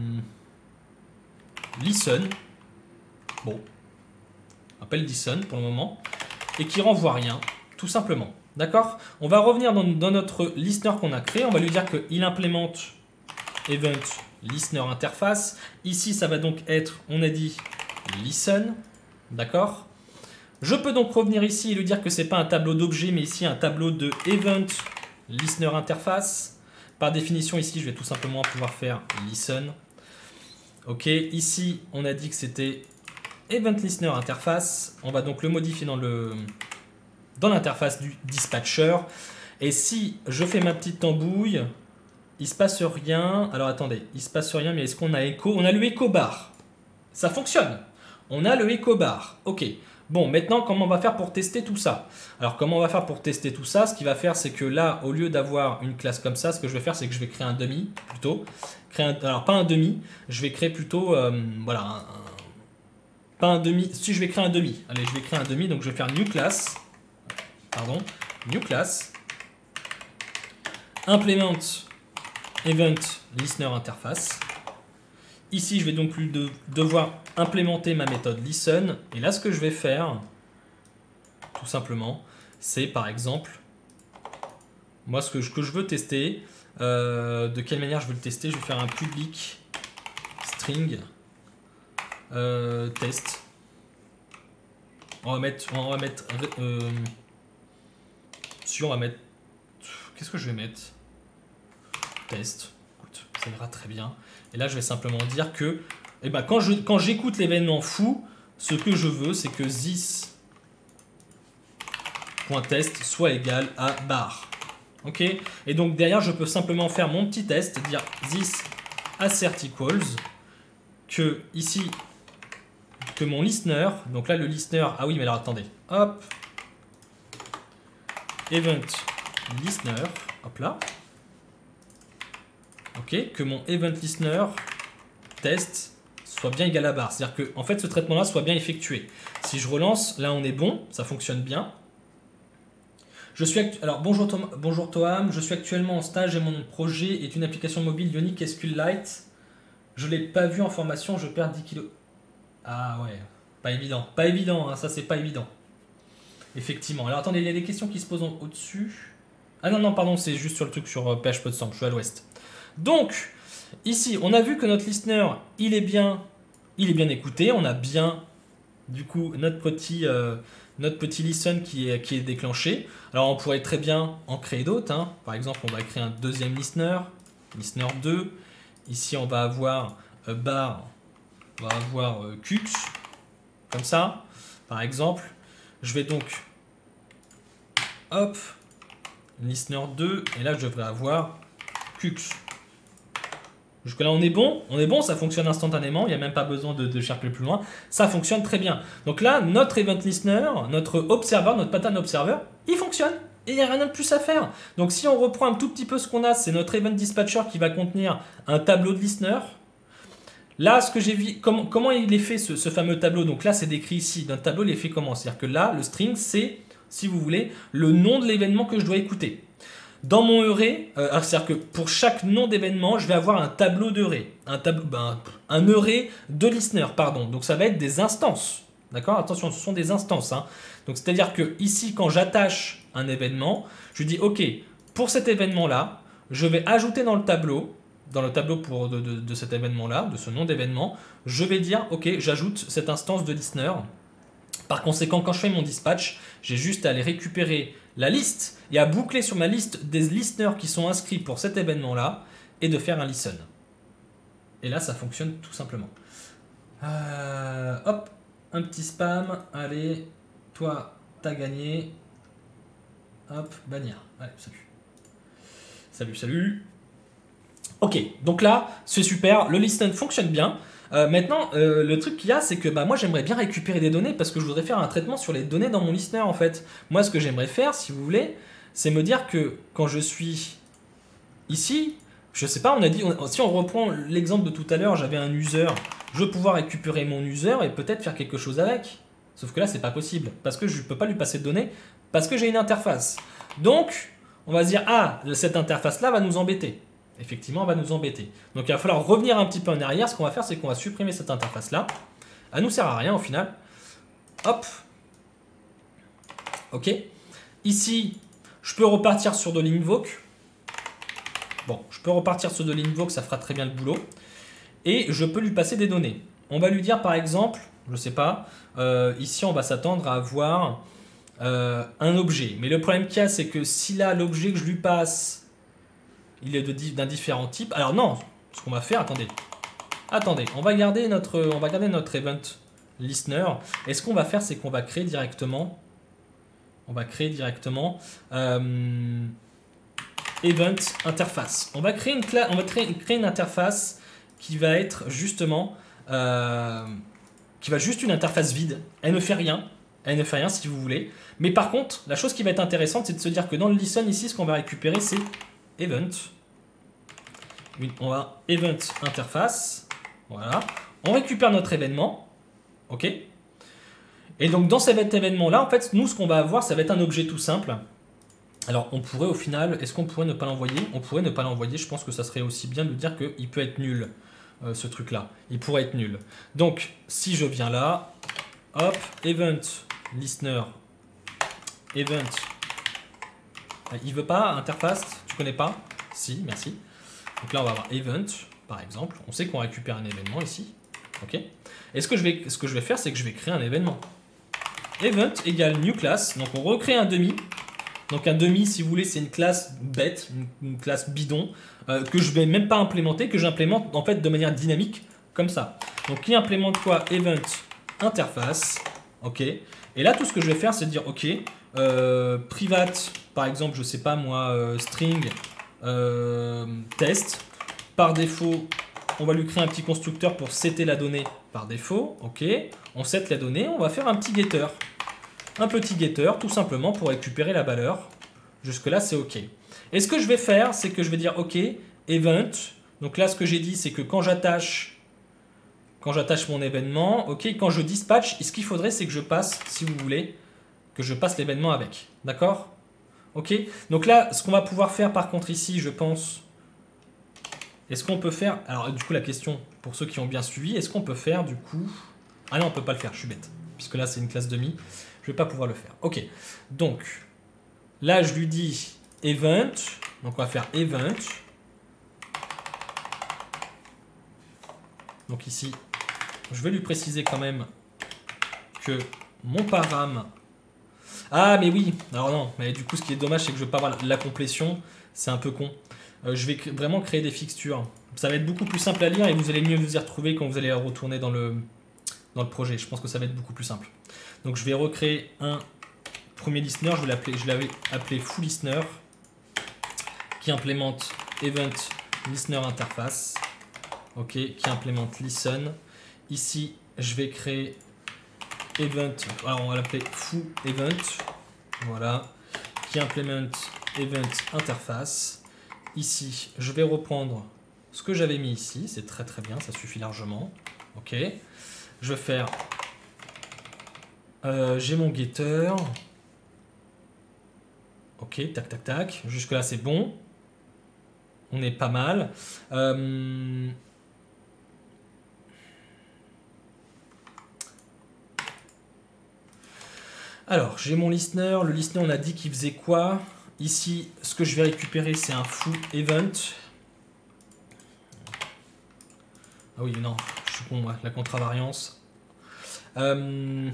Speaker 1: listen. Bon. On appelle listen pour le moment. Et qui renvoie rien, tout simplement. D'accord? On va revenir dans, dans notre listener qu'on a créé. On va lui dire qu'il implémente Event Listener Interface. Ici, ça va donc être, on a dit, listen. D'accord? Je peux donc revenir ici et lui dire que ce n'est pas un tableau d'objets, mais ici un tableau de Event Listener Interface. Par définition, ici, je vais tout simplement pouvoir faire listen. Ok, ici, on a dit que c'était Event Listener Interface. On va donc le modifier dans le dans l'interface du dispatcher. Et si je fais ma petite tambouille, il se passe rien. Alors attendez, il se passe rien, mais est-ce qu'on a écho? On a le echo bar. Ça fonctionne. On a le echo bar. Ok. Bon, maintenant, comment on va faire pour tester tout ça? Alors, comment on va faire pour tester tout ça? Ce qu'il va faire, c'est que là, au lieu d'avoir une classe comme ça, ce que je vais faire, c'est que je vais créer un demi, plutôt. Créer un, alors, pas un demi, je vais créer plutôt, euh, voilà, un, un, pas un demi. Si, je vais créer un demi. Allez, je vais créer un demi, donc je vais faire new class. Pardon, new class. Implement Event Listener Interface. Ici, je vais donc lui de, devoir implémenter ma méthode listen. Et là, ce que je vais faire, tout simplement, c'est par exemple, moi, ce que je, que je veux tester, euh, de quelle manière je veux le tester, je vais faire un public string euh, test. On va mettre, on va mettre, euh, sur, on va mettre, qu'est-ce que je vais mettre? Test. Écoute, ça ira très bien. Et là, je vais simplement dire que eh ben, quand, je, quand j'écoute l'événement fou, ce que je veux, c'est que this.test soit égal à bar. Ok? Et donc derrière, je peux simplement faire mon petit test, dire this assert equals, que ici, que mon listener, donc là le listener, ah oui, mais alors attendez, hop, event listener, hop là. Ok, que mon event listener test soit bien égal à barre. C'est-à-dire que en fait, ce traitement-là soit bien effectué. Si je relance, là on est bon, ça fonctionne bien. Je suis alors bonjour Tom, bonjour Toam, je suis actuellement en stage et mon projet est une application mobile Ionic SQLite. Je l'ai pas vu en formation, je perds dix kilos. Ah ouais, pas évident, pas évident, hein, ça c'est pas évident. Effectivement. Alors attendez, il y a des questions qui se posent au-dessus. Ah non non pardon, c'est juste sur le truc sur P H P de Sample, je suis à l'ouest. Donc, ici, on a vu que notre listener, il est bien, il est bien écouté. On a bien, du coup, notre petit, euh, notre petit listen qui est, qui est déclenché. Alors, on pourrait très bien en créer d'autres. Hein. Par exemple, on va créer un deuxième listener, listener deux. Ici, on va avoir euh, bar, on va avoir euh, cux, comme ça, par exemple. Je vais donc, hop, listener deux, et là, je devrais avoir cux. Jusque-là, on est bon, on est bon, ça fonctionne instantanément, il n'y a même pas besoin de, de chercher plus loin, ça fonctionne très bien. Donc là, notre event listener, notre observer, notre pattern observer, il fonctionne et il n'y a rien de plus à faire. Donc si on reprend un tout petit peu ce qu'on a, c'est notre event dispatcher qui va contenir un tableau de listener. Là, ce que j'ai vu, comment, comment il est fait ce, ce fameux tableau? Donc là, c'est décrit ici, notre tableau, il est fait comment? C'est-à-dire que là, le string, c'est, si vous voulez, le nom de l'événement que je dois écouter. Dans mon array, euh, c'est-à-dire que pour chaque nom d'événement, je vais avoir un tableau d'array, un, tab ben, un array de listener, pardon. Donc ça va être des instances, d'accord? Attention, ce sont des instances. Hein. Donc c'est-à-dire que ici, quand j'attache un événement, je dis OK, pour cet événement-là, je vais ajouter dans le tableau, dans le tableau pour de, de, de cet événement-là, de ce nom d'événement, je vais dire OK, j'ajoute cette instance de listener. Par conséquent, quand je fais mon dispatch, j'ai juste à aller récupérer la liste et à boucler sur ma liste des listeners qui sont inscrits pour cet événement-là et de faire un listen. Et là, ça fonctionne tout simplement. Euh, hop, un petit spam. Allez, toi, t'as gagné. Hop, bannière. Allez, salut. Salut, salut. Ok, donc là, c'est super. Le listen fonctionne bien. Euh, maintenant, euh, le truc qu'il y a, c'est que bah, moi j'aimerais bien récupérer des données parce que je voudrais faire un traitement sur les données dans mon listener en fait. Moi, ce que j'aimerais faire, si vous voulez, c'est me dire que quand je suis ici, je sais pas, on a dit, on, si on reprend l'exemple de tout à l'heure, j'avais un user, je veux pouvoir récupérer mon user et peut-être faire quelque chose avec. Sauf que là, c'est pas possible parce que je peux pas lui passer de données parce que j'ai une interface. Donc, on va se dire, ah, cette interface-là va nous embêter. Effectivement, elle va nous embêter. Donc, il va falloir revenir un petit peu en arrière. Ce qu'on va faire, c'est qu'on va supprimer cette interface-là. Elle ne nous sert à rien au final. Hop. OK. Ici, je peux repartir sur de l'invoke. Bon, je peux repartir sur de l'invoke, ça fera très bien le boulot. Et je peux lui passer des données. On va lui dire, par exemple, je ne sais pas, euh, ici, on va s'attendre à avoir euh, un objet. Mais le problème qu'il y a, c'est que si là, l'objet que je lui passe, il est d'un différent type. Alors non, ce qu'on va faire, attendez. Attendez, on va garder notre, on va garder notre event listener. Et ce qu'on va faire, c'est qu'on va créer directement, on va créer directement euh, event interface. On va créer une, on va créer, créer une interface qui va être justement, euh, qui va juste une interface vide. Elle ne fait rien. Elle ne fait rien si vous voulez. Mais par contre, la chose qui va être intéressante, c'est de se dire que dans le listen ici, ce qu'on va récupérer, c'est event. On va event interface. Voilà. On récupère notre événement. OK. Et donc, dans cet événement-là, en fait, nous, ce qu'on va avoir, ça va être un objet tout simple. Alors, on pourrait au final, est-ce qu'on pourrait ne pas l'envoyer? On pourrait ne pas l'envoyer. Je pense que ça serait aussi bien de dire qu'il peut être nul, euh, ce truc-là. Il pourrait être nul. Donc, si je viens là, hop, event listener, event. Il veut pas, interface, tu connais pas? Si, merci. Donc là, on va avoir event, par exemple. On sait qu'on récupère un événement ici. OK. Et ce que je vais, ce que je vais faire, c'est que je vais créer un événement. Event égale new class. Donc on recrée un demi. Donc un demi, si vous voulez, c'est une classe bête, une, une classe bidon, euh, que je vais même pas implémenter, que j'implémente en fait de manière dynamique, comme ça. Donc qui implémente quoi? Event interface. OK. Et là, tout ce que je vais faire, c'est dire OK, euh, private, par exemple, je sais pas moi, euh, string. Euh, test. Par défaut, on va lui créer un petit constructeur pour setter la donnée par défaut. OK. On set la donnée. On va faire un petit getter. Un petit getter, tout simplement, pour récupérer la valeur. Jusque-là, c'est OK. Et ce que je vais faire, c'est que je vais dire OK, event. Donc là, ce que j'ai dit, c'est que quand j'attache quand j'attache mon événement, OK, quand je dispatch, ce qu'il faudrait, c'est que je passe, si vous voulez, que je passe l'événement avec. D'accord? OK, donc là, ce qu'on va pouvoir faire par contre ici, je pense, est-ce qu'on peut faire, alors du coup la question, pour ceux qui ont bien suivi, est-ce qu'on peut faire du coup, ah non, on ne peut pas le faire, je suis bête, puisque là c'est une classe demi, je ne vais pas pouvoir le faire. OK, donc là je lui dis event, donc on va faire event, Donc ici, je vais lui préciser quand même que mon param... Ah, mais oui. Alors non, mais du coup, ce qui est dommage, c'est que je ne veux pas avoir la complétion. C'est un peu con. Euh, je vais vraiment créer des fixtures. Ça va être beaucoup plus simple à lire et vous allez mieux vous y retrouver quand vous allez retourner dans le, dans le projet. Je pense que ça va être beaucoup plus simple. Donc je vais recréer un premier listener. Je vais l'appeler, je l'avais appelé full listener qui implémente event listener interface. Ok, qui implémente listen. Ici, je vais créer event, alors on va l'appeler foo event, voilà, qui implémente event interface. Ici, je vais reprendre ce que j'avais mis ici, c'est très très bien, ça suffit largement. Ok, je vais faire, euh, j'ai mon getter. Ok, tac tac tac, jusque là c'est bon, on est pas mal. Euh, Alors, j'ai mon listener. Le listener, on a dit qu'il faisait quoi? Ici, ce que je vais récupérer, c'est un foo event. Ah oui, non, je suis con, moi, la contravariance. Euh...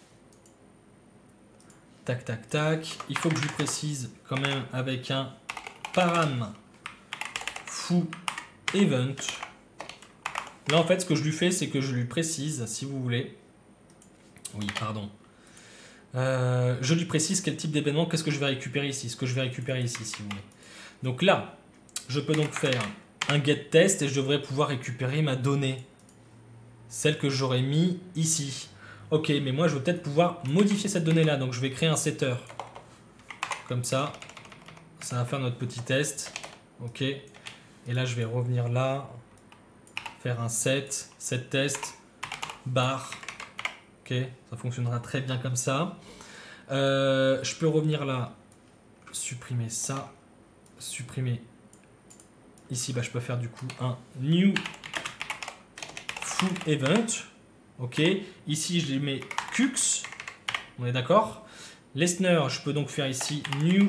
Speaker 1: Tac, tac, tac. Il faut que je lui précise quand même avec un param foo event. Là, en fait, ce que je lui fais, c'est que je lui précise, si vous voulez. Oui, pardon. Euh, je lui précise quel type d'événement, qu'est-ce que je vais récupérer ici, ce que je vais récupérer ici, si vous voulez. Donc là, je peux donc faire un get test et je devrais pouvoir récupérer ma donnée, celle que j'aurais mis ici. Ok, mais moi je veux peut-être pouvoir modifier cette donnée-là, donc je vais créer un setter. Comme ça, ça va faire notre petit test. Ok, et là je vais revenir là, faire un set, set test, bar. Ok, ça fonctionnera très bien comme ça. Euh, je peux revenir là, supprimer ça, supprimer. Ici, bah, je peux faire du coup un new foo event. Ok, ici je les mets cux. On est d'accord. Listener, je peux donc faire ici new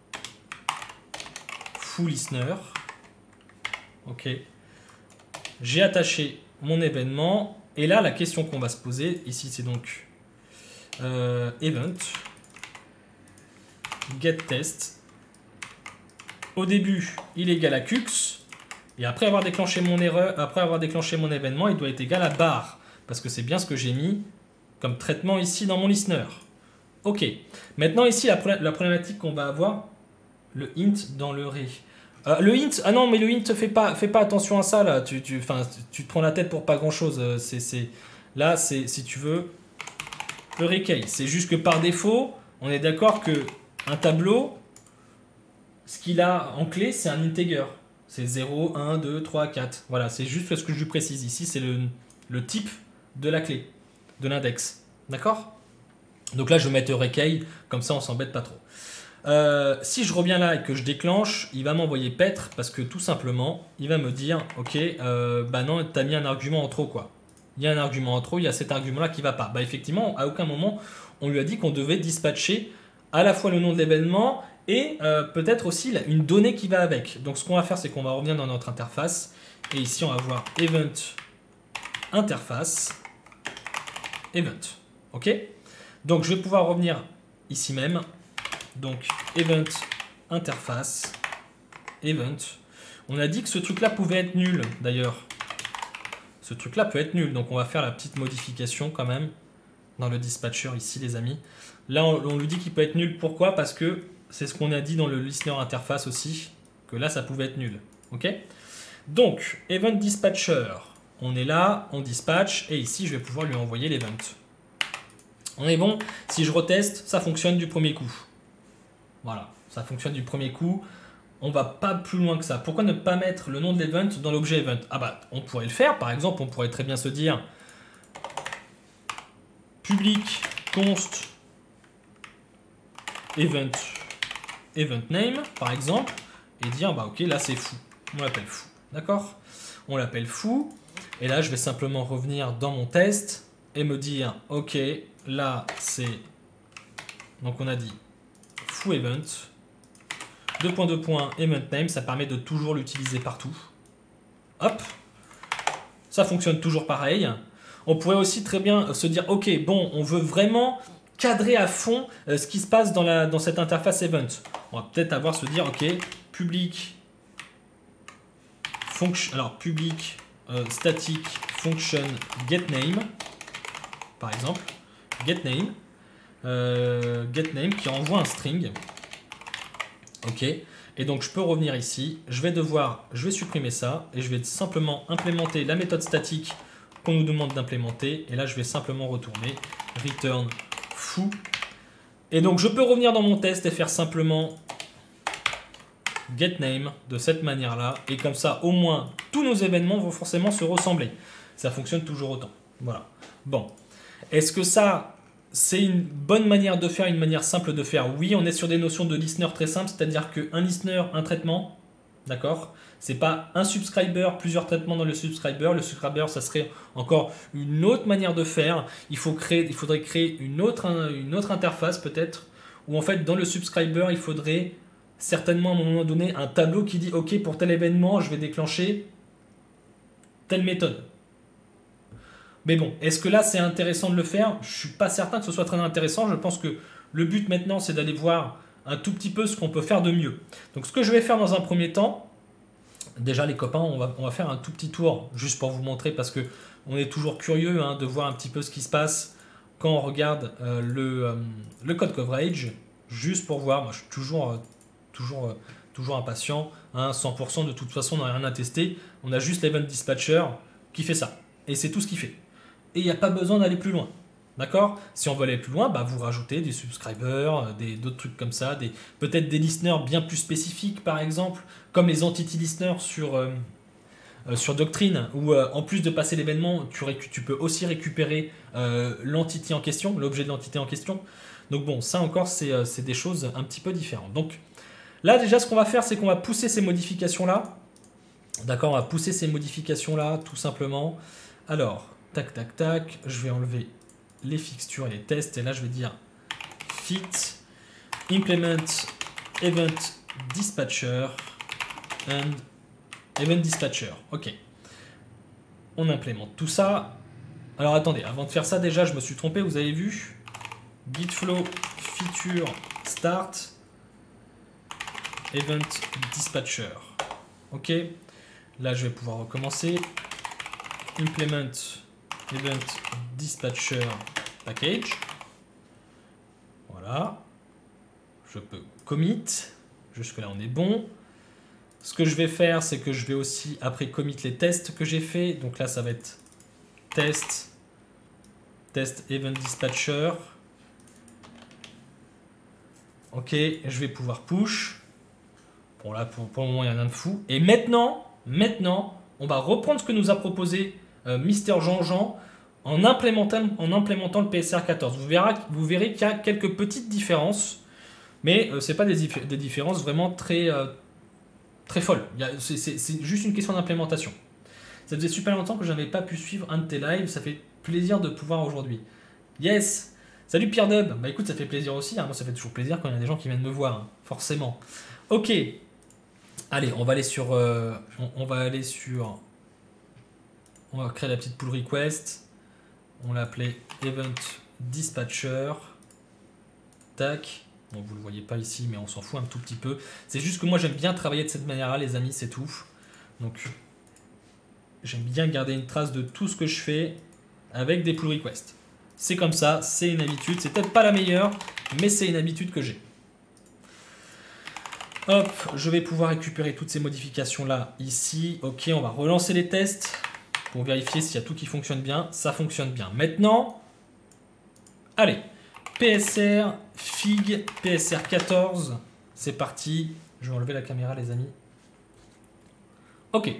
Speaker 1: foo listener. Ok, j'ai attaché mon événement. Et là, la question qu'on va se poser, ici, c'est donc euh, event, get test. Au début, il est égal à cux. Et après avoir déclenché mon erreur, après avoir déclenché mon événement, il doit être égal à bar. Parce que c'est bien ce que j'ai mis comme traitement ici dans mon listener. Ok. Maintenant, ici, la, la problématique qu'on va avoir, le int dans le ré. Euh, le int, ah non, mais le int, fais pas, fais pas attention à ça, là. Tu, tu, tu te prends la tête pour pas grand chose. C'est, c'est, là, c'est, si tu veux, array case. C'est juste que par défaut, on est d'accord que un tableau, ce qu'il a en clé, c'est un integer. C'est zéro, un, deux, trois, quatre. Voilà, c'est juste ce que je lui précise. Ici, c'est le, le type de la clé, de l'index. D'accord? Donc là, je vais mettre array case, comme ça, on s'embête pas trop. Euh, si je reviens là et que je déclenche, il va m'envoyer paître parce que tout simplement, il va me dire ok, euh, bah non, tu as mis un argument en trop quoi. Il y a un argument en trop, il y a cet argument-là qui va pas. Bah effectivement, à aucun moment, on lui a dit qu'on devait dispatcher à la fois le nom de l'événement et euh, peut-être aussi une donnée qui va avec. Donc ce qu'on va faire, c'est qu'on va revenir dans notre interface et ici, on va voir event interface event. Ok. Donc je vais pouvoir revenir ici même. Donc, event interface, event. On a dit que ce truc-là pouvait être nul, d'ailleurs. Ce truc-là peut être nul. Donc, on va faire la petite modification quand même dans le dispatcher ici, les amis. Là, on, on lui dit qu'il peut être nul. Pourquoi? Parce que c'est ce qu'on a dit dans le listener interface aussi, que là, ça pouvait être nul. OK? Donc, event dispatcher. On est là, on dispatch, et ici, je vais pouvoir lui envoyer l'event. On est bon. Si je reteste, ça fonctionne du premier coup. Voilà, ça fonctionne du premier coup. On va pas plus loin que ça. Pourquoi ne pas mettre le nom de l'event dans l'objet event? Ah bah, on pourrait le faire. Par exemple, on pourrait très bien se dire public const event event name, par exemple, et dire bah ok, là c'est fou. On l'appelle fou. D'accord? On l'appelle fou. Et là, je vais simplement revenir dans mon test et me dire ok, là c'est. Donc on a dit foo event, deux points deux points event name, ça permet de toujours l'utiliser partout. Hop, Ça fonctionne toujours pareil. On pourrait aussi très bien se dire, ok, bon, on veut vraiment cadrer à fond euh, ce qui se passe dans, la, dans cette interface event. On va peut-être avoir se dire, ok, public, function, alors public, euh, static, function, getName, par exemple, getName, euh, getName qui envoie un string. Ok, et donc je peux revenir ici, je vais devoir, je vais supprimer ça, et je vais simplement implémenter la méthode statique qu'on nous demande d'implémenter, et là je vais simplement retourner return foo. Et donc je peux revenir dans mon test et faire simplement getName de cette manière-là, et comme ça au moins tous nos événements vont forcément se ressembler. Ça fonctionne toujours autant. Voilà. Bon, est-ce que ça c'est une bonne manière de faire, une manière simple de faire? Oui, on est sur des notions de listener très simples, c'est-à-dire qu'un listener, un traitement, d'accord? C'est pas un subscriber, plusieurs traitements dans le subscriber. Le subscriber, ça serait encore une autre manière de faire. Il, faut créer, il faudrait créer une autre, une autre interface peut-être, où en fait dans le subscriber, il faudrait certainement à un moment donné un tableau qui dit « Ok, pour tel événement, je vais déclencher telle méthode ». Mais bon, est-ce que là c'est intéressant de le faire? Je ne suis pas certain que ce soit très intéressant. Je pense que le but maintenant c'est d'aller voir un tout petit peu ce qu'on peut faire de mieux. Donc ce que je vais faire dans un premier temps, déjà les copains, on va, on va faire un tout petit tour juste pour vous montrer parce que on est toujours curieux hein, de voir un petit peu ce qui se passe quand on regarde euh, le, euh, le code coverage, juste pour voir. Moi je suis toujours, euh, toujours, euh, toujours impatient, hein, cent pour cent de toute façon on n'a rien à tester, on a juste l'event dispatcher qui fait ça et c'est tout ce qu'il fait. Et il n'y a pas besoin d'aller plus loin. D'accord? Si on veut aller plus loin, bah vous rajoutez des subscribers, des, d'autres trucs comme ça, des, peut-être des listeners bien plus spécifiques par exemple, comme les entity listeners sur, euh, euh, sur Doctrine, où euh, en plus de passer l'événement, tu, tu peux aussi récupérer euh, l'entity en question, l'objet de l'entité en question. Donc bon, ça encore, c'est euh, des choses un petit peu différentes. Donc là déjà, ce qu'on va faire, c'est qu'on va pousser ces modifications-là. D'accord? On va pousser ces modifications-là, tout simplement. Alors... Tac, tac, tac, je vais enlever les fixtures et les tests. Et là, je vais dire fit implement event dispatcher and event dispatcher. Ok. On implémente tout ça. Alors, attendez, avant de faire ça, déjà, je me suis trompé. Vous avez vu git flow feature start event dispatcher. Ok. Là, je vais pouvoir recommencer. Implement event dispatcher package. Voilà. Je peux commit. Jusque là on est bon. Ce que je vais faire, c'est que je vais aussi après commit les tests que j'ai fait. Donc là ça va être test test event dispatcher. Ok, je vais pouvoir push. Bon là pour, pour le moment il n'y a rien de fou. Et maintenant, maintenant, on va reprendre ce que nous a proposé euh, Mister Jean-Jean en implémentant, en implémentant le P S R quatorze. Vous verrez, vous verrez qu'il y a quelques petites différences, mais euh, ce n'est pas des, des différences vraiment très, euh, très folles. C'est juste une question d'implémentation. Ça faisait super longtemps que je n'avais pas pu suivre un de tes lives, ça fait plaisir de pouvoir aujourd'hui. Yes! Salut Pierre Dub! Bah écoute, ça fait plaisir aussi, hein. Moi ça fait toujours plaisir quand il y a des gens qui viennent me voir, hein, forcément. Ok, allez, on va aller sur... Euh, on, on va aller sur... On va créer la petite pull request. On l'appelait event dispatcher. Tac. Bon, vous ne le voyez pas ici, mais on s'en fout un tout petit peu. C'est juste que moi, j'aime bien travailler de cette manière-là, les amis, c'est tout. Donc, j'aime bien garder une trace de tout ce que je fais avec des pull requests. C'est comme ça, c'est une habitude. C'est peut-être pas la meilleure, mais c'est une habitude que j'ai. Hop, je vais pouvoir récupérer toutes ces modifications-là ici. Ok, on va relancer les tests pour vérifier s'il y a tout qui fonctionne bien. Ça fonctionne bien. Maintenant, allez, P S R, Fig, P S R quatorze. C'est parti. Je vais enlever la caméra, les amis. Ok.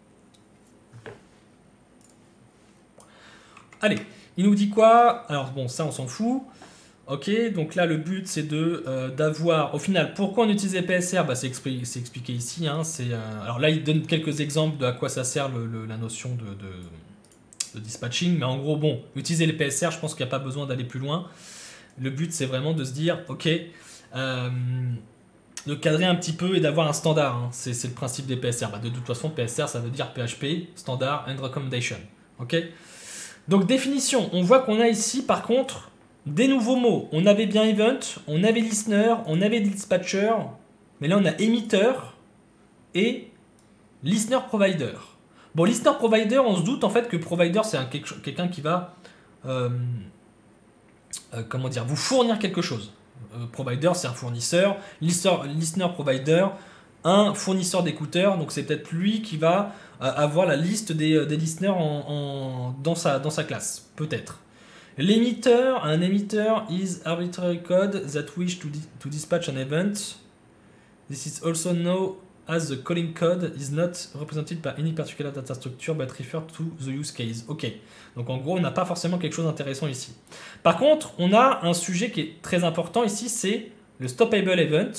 Speaker 1: Allez, il nous dit quoi? Alors bon, ça on s'en fout. Ok, donc là le but c'est de euh, d'avoir, au final, pourquoi on utilisait P S R? Bah, c'est expli expliqué ici. Hein, euh, alors là il donne quelques exemples de à quoi ça sert le, le, la notion de, de, de dispatching, mais en gros bon, utiliser les P S R, je pense qu'il n'y a pas besoin d'aller plus loin. Le but c'est vraiment de se dire, ok, euh, de cadrer un petit peu et d'avoir un standard. Hein. C'est le principe des P S R. Bah, de toute façon, P S R, ça veut dire P H P, Standard and Recommendation. Ok. Donc, définition. On voit qu'on a ici, par contre, des nouveaux mots. On avait bien Event, on avait Listener, on avait Dispatcher, mais là, on a Émetteur et Listener Provider. Bon, Listener Provider, on se doute en fait que Provider, c'est quelqu'un qui va, euh, euh, comment dire, vous fournir quelque chose. Euh, provider, c'est un fournisseur. Listener, listener Provider, un fournisseur d'écouteurs. Donc, c'est peut-être lui qui va euh, avoir la liste des, des listeners en, en, dans, sa, dans sa classe. Peut-être. L'émetteur, un émetteur is arbitrary code that wish to, di to dispatch an event. This is also known as the calling code is not represented by any particular data structure but refer to the use case. Ok. Donc en gros, on n'a pas forcément quelque chose d'intéressant ici. Par contre, on a un sujet qui est très important ici, c'est le stoppable event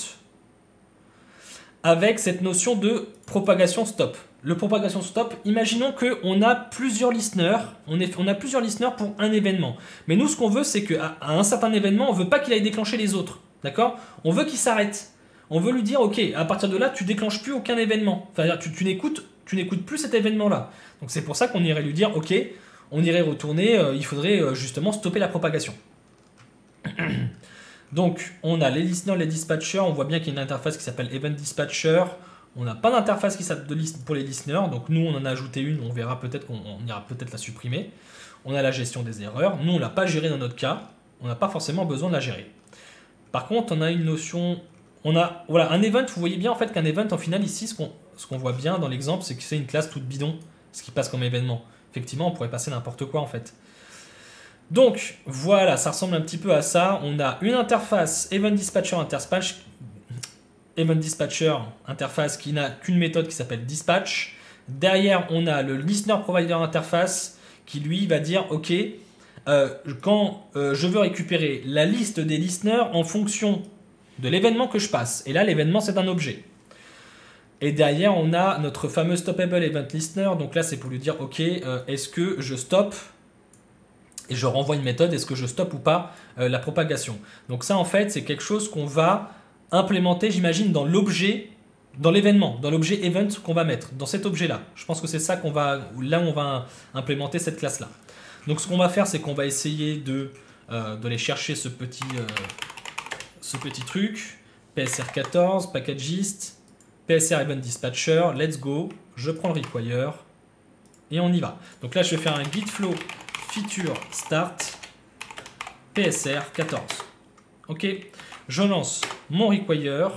Speaker 1: avec cette notion de propagation stop. Le propagation stop, imaginons qu'on a plusieurs listeners, on, est, on a plusieurs listeners pour un événement. Mais nous, ce qu'on veut, c'est qu'à un certain événement, on ne veut pas qu'il aille déclencher les autres. D'accord? On veut qu'il s'arrête. On veut lui dire, ok, à partir de là, tu déclenches plus aucun événement. Enfin, tu, tu n'écoutes tu n'écoutes plus cet événement-là. Donc c'est pour ça qu'on irait lui dire, ok, on irait retourner, euh, il faudrait euh, justement stopper la propagation. Donc on a les listeners, les dispatchers, on voit bien qu'il y a une interface qui s'appelle Event Dispatcher. On n'a pas d'interface qui s'appelle pour les listeners, donc nous on en a ajouté une, on verra peut-être qu'on ira peut-être la supprimer. On a la gestion des erreurs, nous on ne l'a pas gérée dans notre cas, on n'a pas forcément besoin de la gérer. Par contre on a une notion... On a voilà, un event, vous voyez bien en fait qu'un event, en final, ici, ce qu'on ce qu'on voit bien dans l'exemple, c'est que c'est une classe toute bidon, ce qui passe comme événement. Effectivement, on pourrait passer n'importe quoi en fait. Donc, voilà, ça ressemble un petit peu à ça. On a une interface Event Dispatcher Interspatch, Event Dispatcher Interface qui n'a qu'une méthode qui s'appelle Dispatch. Derrière, on a le Listener Provider Interface qui, lui, va dire, OK, euh, quand euh, je veux récupérer la liste des listeners en fonction de l'événement que je passe. Et là, l'événement, c'est un objet. Et derrière, on a notre fameux Stoppable Event Listener. Donc là, c'est pour lui dire, OK, euh, est-ce que je stoppe et je renvoie une méthode, est-ce que je stoppe ou pas euh, la propagation. Donc ça, en fait, c'est quelque chose qu'on va implémenter, j'imagine, dans l'objet, dans l'événement, dans l'objet event qu'on va mettre, dans cet objet-là. Je pense que c'est ça qu'on va, là, on va implémenter cette classe-là. Donc ce qu'on va faire, c'est qu'on va essayer de, euh, d'aller chercher ce petit... Euh, ce petit truc, P S R quatorze, Packagist, P S R Event Dispatcher, let's go, je prends le require et on y va. Donc là, je vais faire un git flow feature start P S R quatorze. Ok, je lance mon require.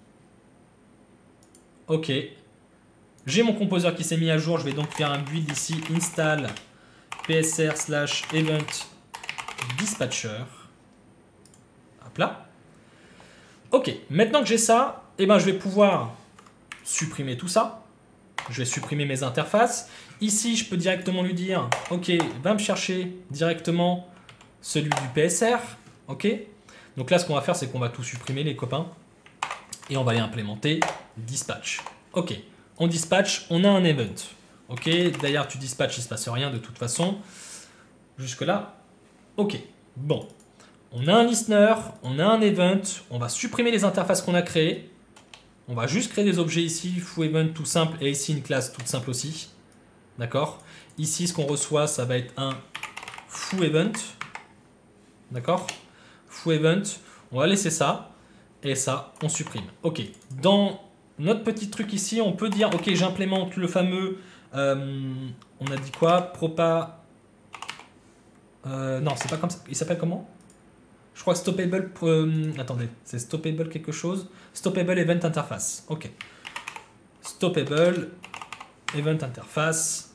Speaker 1: Ok, j'ai mon composer qui s'est mis à jour. Je vais donc faire un build ici, install P S R slash event dispatcher. Hop là. Ok, maintenant que j'ai ça, eh ben, je vais pouvoir supprimer tout ça. Je vais supprimer mes interfaces. Ici, je peux directement lui dire, ok, va me chercher directement celui du P S R. Ok. Donc là, ce qu'on va faire, c'est qu'on va tout supprimer, les copains. Et on va aller implémenter dispatch. Ok, on dispatch, on a un event. Ok, d'ailleurs, tu dispatches, il ne se passe rien de toute façon. Jusque-là, ok. Bon. On a un listener, on a un event, on va supprimer les interfaces qu'on a créées. On va juste créer des objets ici, foo event tout simple, et ici une classe toute simple aussi. D'accord? Ici, ce qu'on reçoit, ça va être un foo event. D'accord? Foo event, on va laisser ça, et ça, on supprime. Ok, dans notre petit truc ici, on peut dire, ok, j'implémente le fameux, euh, on a dit quoi? Propa... Euh, non, c'est pas comme ça, il s'appelle comment? Je crois que stoppable, euh, attendez, c'est stoppable quelque chose. Stoppable event interface. Ok. Stoppable event interface.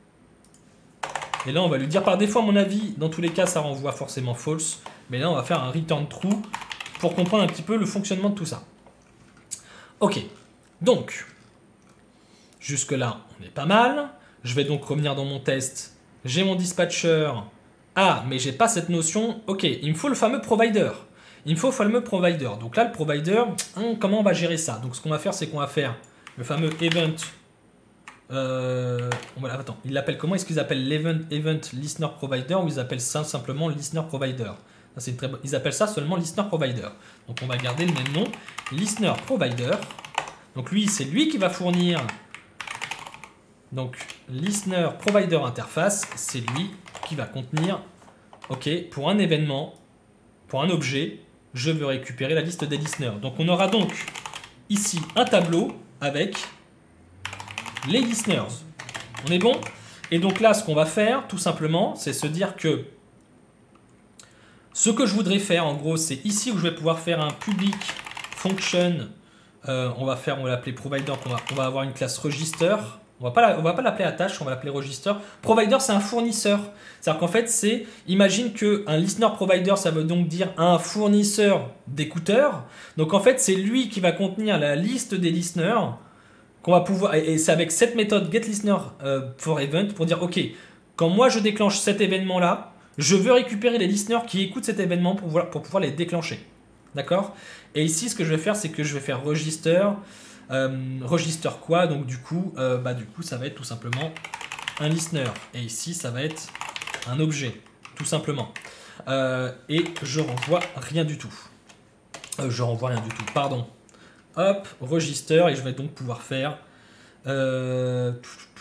Speaker 1: Et là, on va lui dire par défaut, à mon avis, dans tous les cas, ça renvoie forcément false. Mais là, on va faire un return true pour comprendre un petit peu le fonctionnement de tout ça. Ok. Donc, jusque-là, on est pas mal. Je vais donc revenir dans mon test. J'ai mon dispatcher. Ah, mais j'ai pas cette notion. Ok, il me faut le fameux provider. Il me faut le fameux provider. Donc là, le provider, hein, comment on va gérer ça? Donc ce qu'on va faire, c'est qu'on va faire le fameux event. Euh, voilà, attends, il l'appelle comment? Est-ce qu'ils appellent l'event event listener provider ou ils appellent ça simplement listener provider? C'est une très bonne... Ils appellent ça seulement listener provider. Donc on va garder le même nom, listener provider. Donc lui, c'est lui qui va fournir. Donc listener provider interface, c'est lui qui va contenir. Ok, pour un événement, pour un objet, je veux récupérer la liste des listeners. Donc on aura donc ici un tableau avec les listeners. On est bon? Et donc là, ce qu'on va faire, tout simplement, c'est se dire que ce que je voudrais faire, en gros, c'est ici où je vais pouvoir faire un public function. Euh, on va faire, on va l'appeler provider. On va, on va avoir une classe register. On va pas, on va pas l'appeler attache, on va l'appeler register. Provider, c'est un fournisseur. C'est-à-dire qu'en fait, c'est, imagine qu'un listener provider, ça veut donc dire un fournisseur d'écouteurs. Donc en fait, c'est lui qui va contenir la liste des listeners qu'on va pouvoir, et c'est avec cette méthode getListener euh, for event pour dire, ok, quand moi je déclenche cet événement-là, je veux récupérer les listeners qui écoutent cet événement pour pouvoir, pour pouvoir les déclencher. D'accord? Et ici, ce que je vais faire, c'est que je vais faire register. Euh, register quoi? Donc du coup, euh, bah, du coup, ça va être tout simplement un listener. Et ici, ça va être un objet, tout simplement. Euh, et je renvoie rien du tout. Euh, je renvoie rien du tout, pardon. Hop, register, et je vais donc pouvoir faire... Euh...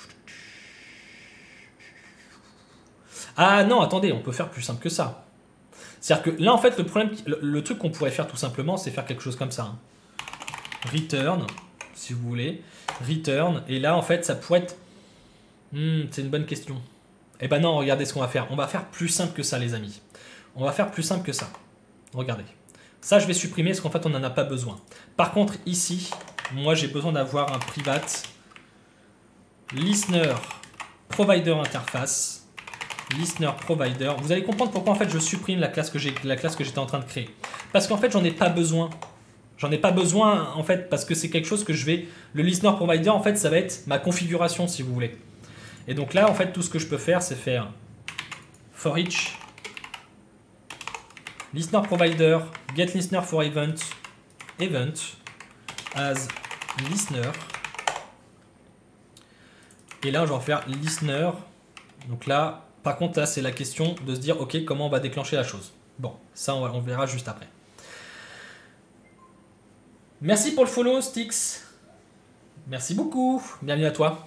Speaker 1: Ah non, attendez, on peut faire plus simple que ça. C'est-à-dire que là, en fait, le problème, le, le truc qu'on pourrait faire tout simplement, c'est faire quelque chose comme ça. Hein. Return, si vous voulez. Return, et là, en fait, ça pourrait être... Hmm, c'est une bonne question. Eh ben non, regardez ce qu'on va faire. On va faire plus simple que ça, les amis. On va faire plus simple que ça. Regardez. Ça, je vais supprimer parce qu'en fait, on n'en a pas besoin. Par contre, ici, moi, j'ai besoin d'avoir un private listener provider interface. Listener provider. Vous allez comprendre pourquoi en fait je supprime la classe que j'ai, la classe que j'étais en train de créer. Parce qu'en fait, j'en ai pas besoin. J'en ai pas besoin en fait parce que c'est quelque chose que je vais. Le listener provider, en fait, ça va être ma configuration si vous voulez. Et donc là, en fait, tout ce que je peux faire, c'est faire for each listener provider, get listener for event, event as listener. Et là, je vais en faire listener. Donc là, par contre, là, c'est la question de se dire, ok, comment on va déclencher la chose. Bon, ça, on, va, on verra juste après. Merci pour le follow, Stix. Merci beaucoup. Bienvenue à toi.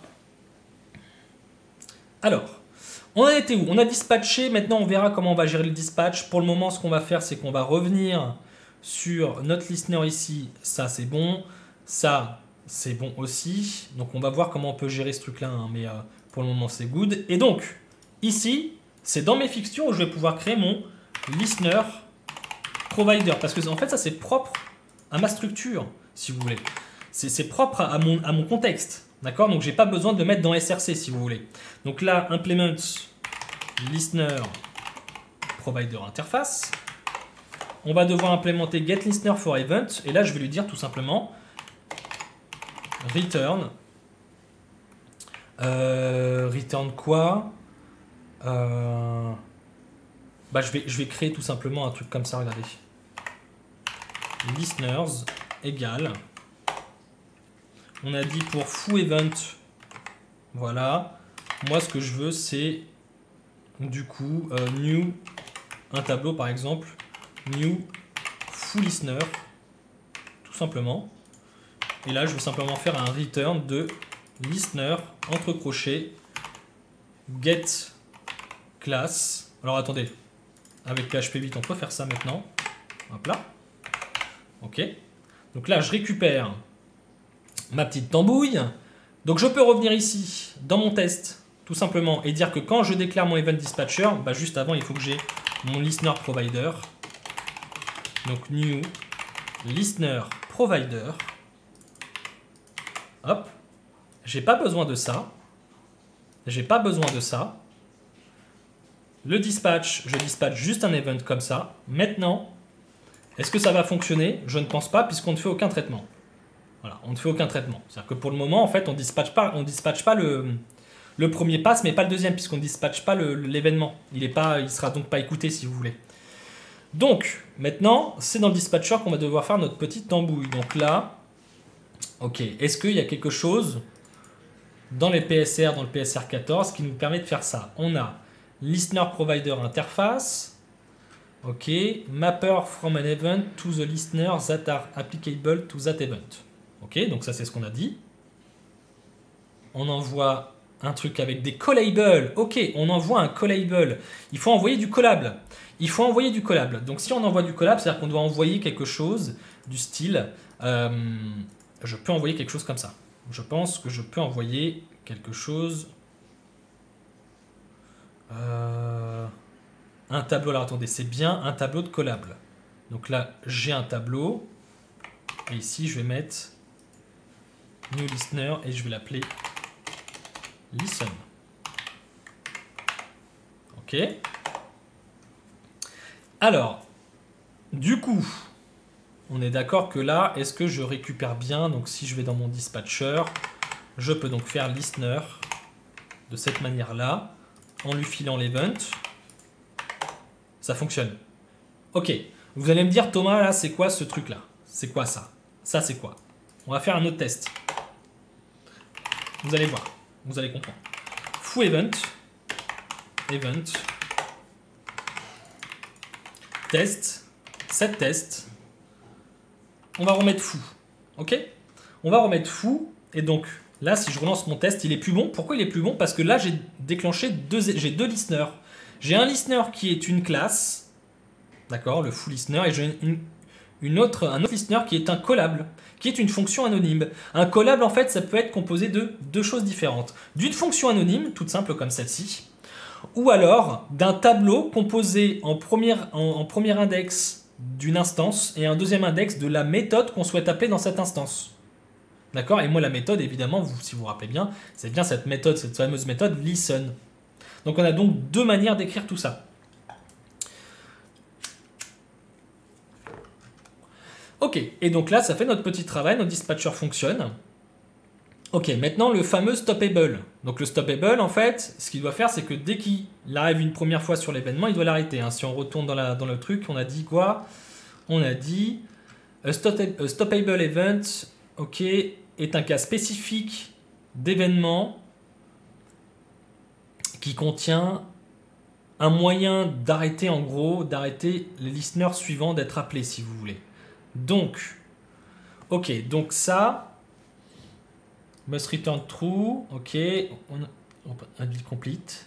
Speaker 1: Alors, on a été où? On a dispatché. Maintenant, on verra comment on va gérer le dispatch. Pour le moment, ce qu'on va faire, c'est qu'on va revenir sur notre listener ici. Ça, c'est bon. Ça, c'est bon aussi. Donc, on va voir comment on peut gérer ce truc-là. Hein. Mais euh, pour le moment, c'est good. Et donc, ici, c'est dans mes fixtures où je vais pouvoir créer mon listener provider. Parce que en fait, ça, c'est propre à ma structure, si vous voulez. C'est propre à mon, à mon contexte. D'accord? Donc, je n'ai pas besoin de le mettre dans S R C, si vous voulez. Donc là, implement listener provider interface. On va devoir implémenter get listener for event. Et là, je vais lui dire tout simplement return. Euh, return quoi? euh, bah, je, vais, je vais créer tout simplement un truc comme ça, regardez. Listeners égale. On a dit pour foo event. Voilà. Moi, ce que je veux, c'est du coup euh, new, un tableau par exemple, new foo listener, tout simplement. Et là, je vais simplement faire un return de listener entre crochets get class. Alors attendez, avec P H P huit, on peut faire ça maintenant. Hop là. Ok. Donc là, je récupère ma petite tambouille. Donc je peux revenir ici dans mon test tout simplement et dire que quand je déclare mon event dispatcher, bah juste avant il faut que j'ai mon listener provider. Donc new listener provider. Hop. J'ai pas besoin de ça. J'ai pas besoin de ça. Le dispatch, je dispatch juste un event comme ça. Maintenant, est-ce que ça va fonctionner? Je ne pense pas puisqu'on ne fait aucun traitement. Voilà, on ne fait aucun traitement. C'est-à-dire que pour le moment, en fait, on ne dispatche pas, on dispatche pas le, le premier pass, mais pas le deuxième, puisqu'on ne dispatche pas l'événement. Il ne sera donc pas écouté, si vous voulez. Donc, maintenant, c'est dans le dispatcher qu'on va devoir faire notre petite tambouille. Donc là, ok, est-ce qu'il y a quelque chose dans les P S R, dans le P S R quatorze, qui nous permet de faire ça? On a listener provider interface. Ok, mapper from an event to the listener that are applicable to that event. Ok, donc ça c'est ce qu'on a dit. On envoie un truc avec des callables. Ok, on envoie un callable. Il faut envoyer du callable. Il faut envoyer du callable. Donc si on envoie du callable, c'est-à-dire qu'on doit envoyer quelque chose du style... Euh, je peux envoyer quelque chose comme ça. Je pense que je peux envoyer quelque chose... Euh, un tableau. Alors attendez, c'est bien un tableau de callable. Donc là, j'ai un tableau. Et ici, je vais mettre new listener et je vais l'appeler listen. Ok. Alors, du coup, on est d'accord que là, est-ce que je récupère bien? Donc si je vais dans mon dispatcher, je peux donc faire listener de cette manière-là, en lui filant l'event. Ça fonctionne. Ok. Vous allez me dire, Thomas, là, c'est quoi ce truc-là? C'est quoi ça? Ça, c'est quoi? On va faire un autre test. Vous allez voir. Vous allez comprendre. Foo event. Event. Test. Set test. On va remettre foo. Ok? On va remettre foo. Et donc, là, si je relance mon test, il est plus bon. Pourquoi il est plus bon? Parce que là, j'ai déclenché deux, j'ai deux listeners. J'ai un listener qui est une classe. D'accord? Le foo listener. Et j'ai une, une autre, un autre listener qui est un callable, qui est une fonction anonyme. Un callable, en fait, ça peut être composé de deux choses différentes. D'une fonction anonyme, toute simple comme celle-ci, ou alors d'un tableau composé en premier, en, en premier index d'une instance et un deuxième index de la méthode qu'on souhaite appeler dans cette instance. D'accord? Et moi, la méthode, évidemment, vous, si vous vous rappelez bien, c'est bien cette méthode, cette fameuse méthode listen. Donc, on a donc deux manières d'écrire tout ça. Ok, et donc là, ça fait notre petit travail, notre dispatcher fonctionne. Ok, maintenant le fameux stoppable. Donc le stoppable, en fait, ce qu'il doit faire, c'est que dès qu'il arrive une première fois sur l'événement, il doit l'arrêter. Hein. Si on retourne dans, la, dans le truc, on a dit quoi? On a dit a stoppable, a stoppable event, ok, est un cas spécifique d'événement qui contient un moyen d'arrêter, en gros, d'arrêter les listeners suivants d'être appelés, si vous voulez. Donc, ok, donc ça, must return true, ok, on, on, un build complete.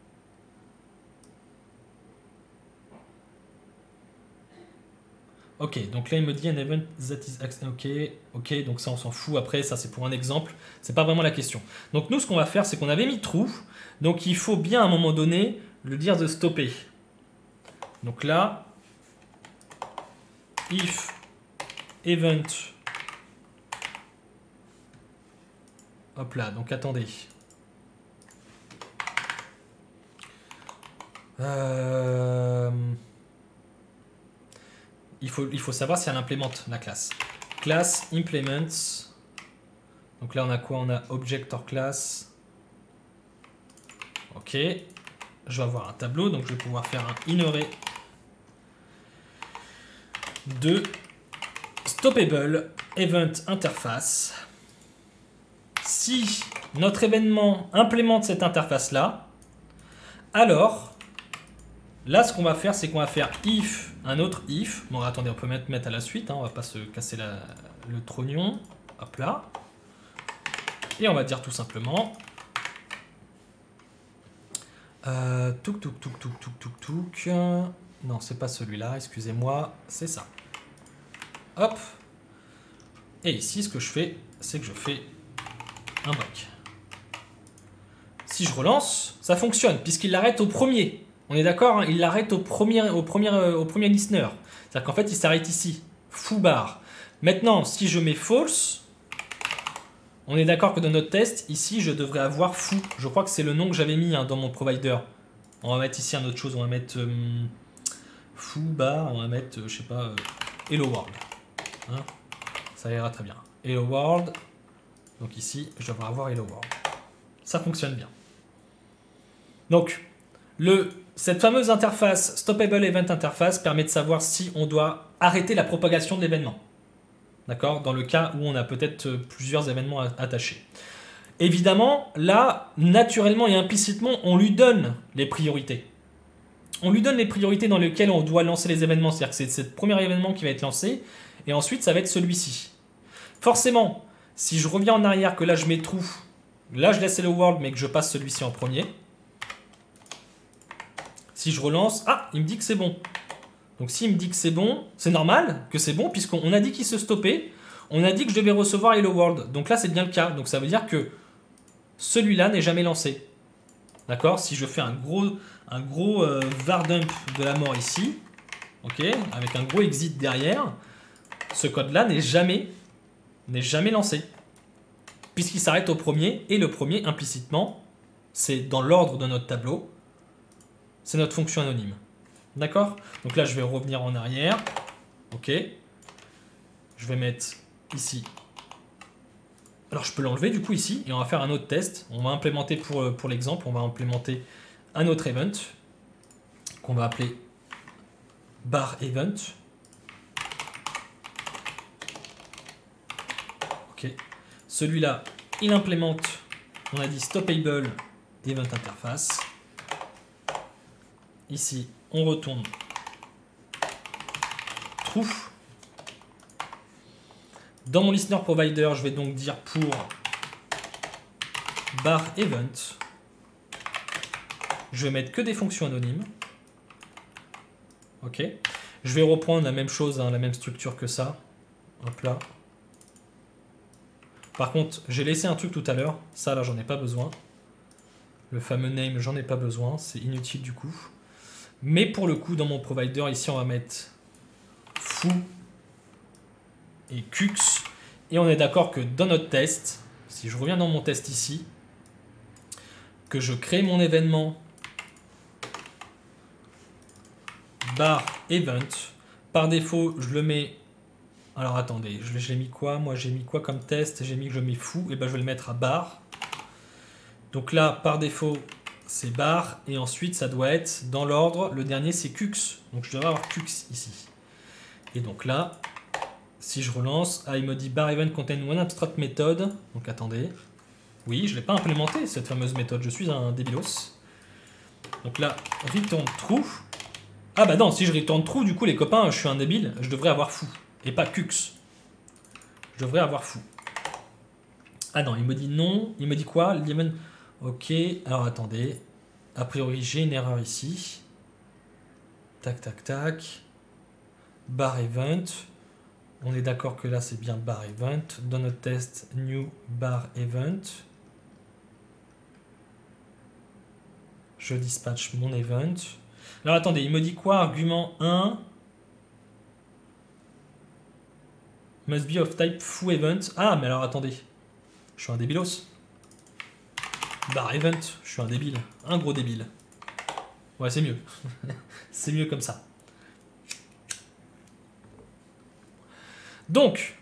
Speaker 1: Ok, donc là il me dit un event that is ok, ok, donc ça on s'en fout. Après, ça c'est pour un exemple, c'est pas vraiment la question. Donc nous, ce qu'on va faire, c'est qu'on avait mis true, donc il faut bien à un moment donné le dire de stopper. Donc là, if event, hop là, donc attendez. Euh... Il, faut, il faut savoir si elle implémente la classe. Class implements. Donc là, on a quoi? On a object or class. Ok. Je vais avoir un tableau, donc je vais pouvoir faire un inner de stoppable event interface. Si notre événement implémente cette interface-là, alors, là, ce qu'on va faire, c'est qu'on va faire if, un autre if. Bon, attendez, on peut mettre, mettre à la suite, hein, on va pas se casser la, le trognon. Hop là. Et on va dire tout simplement... Euh, touk, touk, touk, touk, touk, touk, touk. Non, c'est pas celui-là, excusez-moi, c'est ça. Hop. Et ici, ce que je fais, c'est que je fais un break. Si je relance, ça fonctionne, puisqu'il l'arrête au premier. On est d'accord, hein, il l'arrête au premier, au premier, au premier listener. C'est-à-dire qu'en fait, il s'arrête ici. Foo bar. Maintenant, si je mets false, on est d'accord que dans notre test, ici, je devrais avoir foo. Je crois que c'est le nom que j'avais mis hein, dans mon provider. On va mettre ici un autre chose. On va mettre euh, foo bar. On va mettre, euh, je sais pas, euh, hello world. Hein, ça ira très bien. Hello world. Donc ici, je devrais avoir hello world. Ça fonctionne bien. Donc, le, cette fameuse interface, stoppable event interface, permet de savoir si on doit arrêter la propagation de l'événement. D'accord? Dans le cas où on a peut-être plusieurs événements attachés. Évidemment, là, naturellement et implicitement, on lui donne les priorités. on lui donne les priorités dans lesquelles on doit lancer les événements. C'est-à-dire que c'est ce premier événement qui va être lancé, et ensuite ça va être celui-ci. Forcément, si je reviens en arrière, que là je mets true, là je laisse Hello World, mais que je passe celui-ci en premier. Si je relance, ah, il me dit que c'est bon. Donc s'il me dit que c'est bon, c'est normal que c'est bon, puisqu'on a dit qu'il se stoppait, on a dit que je devais recevoir Hello World. Donc là c'est bien le cas, donc ça veut dire que celui-là n'est jamais lancé. D'accord? Si je fais un gros, un gros euh, var dump de la mort ici, ok, avec un gros exit derrière, ce code-là n'est jamais, n'est jamais lancé. Puisqu'il s'arrête au premier, et le premier, implicitement, c'est dans l'ordre de notre tableau, c'est notre fonction anonyme. D'accord? Donc là, je vais revenir en arrière. Ok. Je vais mettre ici. Alors, je peux l'enlever du coup ici, et on va faire un autre test. On va implémenter, pour, pour l'exemple, on va implémenter un autre event qu'on va appeler bar event. Ok. Celui-là, il implémente, on a dit stoppable event interface. Ici, on retourne true. Dans mon listener provider, je vais donc dire pour bar event, je vais mettre que des fonctions anonymes. Ok. Je vais reprendre la même chose, hein, la même structure que ça. Hop là. Par contre, j'ai laissé un truc tout à l'heure. Ça, là, j'en ai pas besoin. Le fameux name, j'en ai pas besoin. C'est inutile du coup. Mais pour le coup, dans mon provider, ici, on va mettre foo et cux. Et on est d'accord que dans notre test, si je reviens dans mon test ici, que je crée mon événement bar event, par défaut, je le mets... Alors attendez, j'ai mis quoi? Moi, j'ai mis quoi comme test? J'ai mis que je mets foo, et ben je vais le mettre à bar. Donc là, par défaut, c'est bar, et ensuite, ça doit être dans l'ordre. Le dernier, c'est cux. Donc je devrais avoir cux ici. Et donc là... Si je relance, ah, il me dit bar event contain one abstract method. Donc attendez. Oui, je ne l'ai pas implémenté, cette fameuse méthode. Je suis un débilos. Donc là, return true. Ah bah non, si je return true, du coup, les copains, je suis un débile. Je devrais avoir fou. Et pas cux. Je devrais avoir fou. Ah non, il me dit non. Il me dit quoi? Ok, alors attendez. A priori, j'ai une erreur ici. Tac, tac, tac. Bar event. On est d'accord que là, c'est bien bar event. Dans notre test, new bar event. Je dispatch mon event. Alors, attendez, il me dit quoi? Argument un. Must be of type foo event. Ah, mais alors, attendez. Je suis un débilos. Bar event. Je suis un débile. Un gros débile. Ouais, c'est mieux. C'est mieux comme ça. Donc,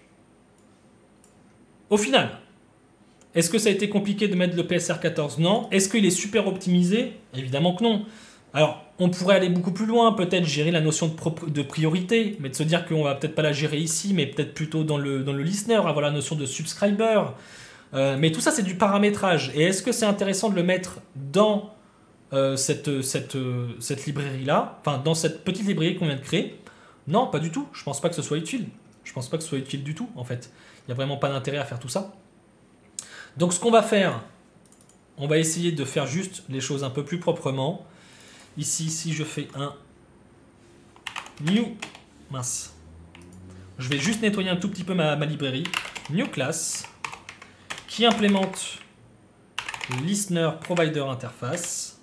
Speaker 1: au final, est-ce que ça a été compliqué de mettre le P S R quatorze? Non. Est-ce qu'il est super optimisé? Évidemment que non. Alors, on pourrait aller beaucoup plus loin, peut-être gérer la notion de, de priorité, mais de se dire qu'on va peut-être pas la gérer ici, mais peut-être plutôt dans le, dans le listener, avoir la notion de subscriber. Euh, mais tout ça, c'est du paramétrage. Et est-ce que c'est intéressant de le mettre dans euh, cette, cette, cette librairie-là, enfin, dans cette petite librairie qu'on vient de créer? Non, pas du tout. Je pense pas que ce soit utile. Je pense pas que ce soit utile du tout, en fait. Il n'y a vraiment pas d'intérêt à faire tout ça. Donc, ce qu'on va faire, on va essayer de faire juste les choses un peu plus proprement. Ici, si je fais un new, mince, je vais juste nettoyer un tout petit peu ma, ma librairie. New class, qui implémente listener provider interface.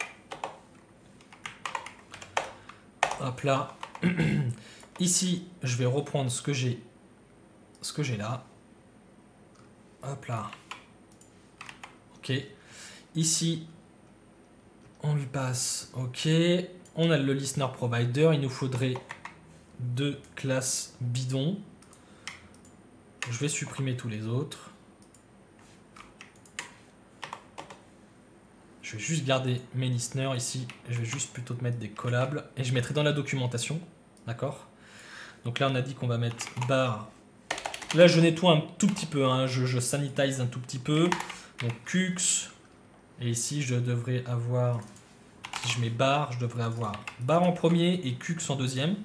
Speaker 1: Hop là. Ici, je vais reprendre ce que j'ai ce que j'ai là. Hop là. Ok. Ici, on lui passe OK. On a le listener provider. Il nous faudrait deux classes bidons. Je vais supprimer tous les autres. Je vais juste garder mes listeners ici. Je vais juste plutôt mettre des collables. Et je mettrai dans la documentation. D'accord? Donc là, on a dit qu'on va mettre bar. Là, je nettoie un tout petit peu. Hein. Je, je sanitise un tout petit peu. Donc, cux. Et ici, je devrais avoir si je mets bar, je devrais avoir bar en premier et cux en deuxième.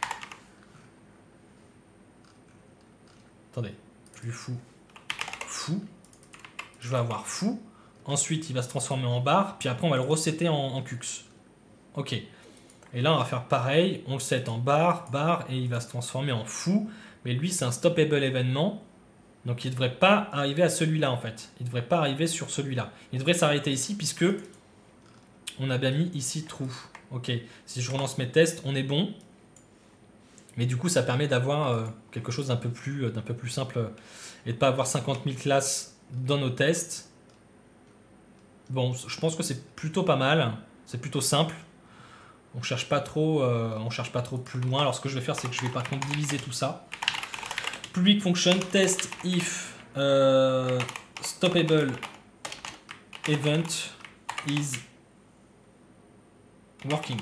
Speaker 1: Attendez, je lui fous fou. Je vais avoir fou. Ensuite, il va se transformer en bar. Puis après, on va le resetter en, en cux. Ok. Et là, on va faire pareil. On le set en bar, bar, et il va se transformer en fou. Mais lui, c'est un stoppable événement. Donc, il ne devrait pas arriver à celui-là, en fait. Il ne devrait pas arriver sur celui-là. Il devrait s'arrêter ici, puisque on a bien mis ici true. Ok. Si je relance mes tests, on est bon. Mais du coup, ça permet d'avoir euh, quelque chose d'un peu plus, d'un peu plus simple et de ne pas avoir cinquante mille classes dans nos tests. Bon, je pense que c'est plutôt pas mal. C'est plutôt simple. On cherche pas trop, euh, on cherche pas trop plus loin. Alors, ce que je vais faire, c'est que je vais par contre diviser tout ça. Public function test if euh, stoppable event is working.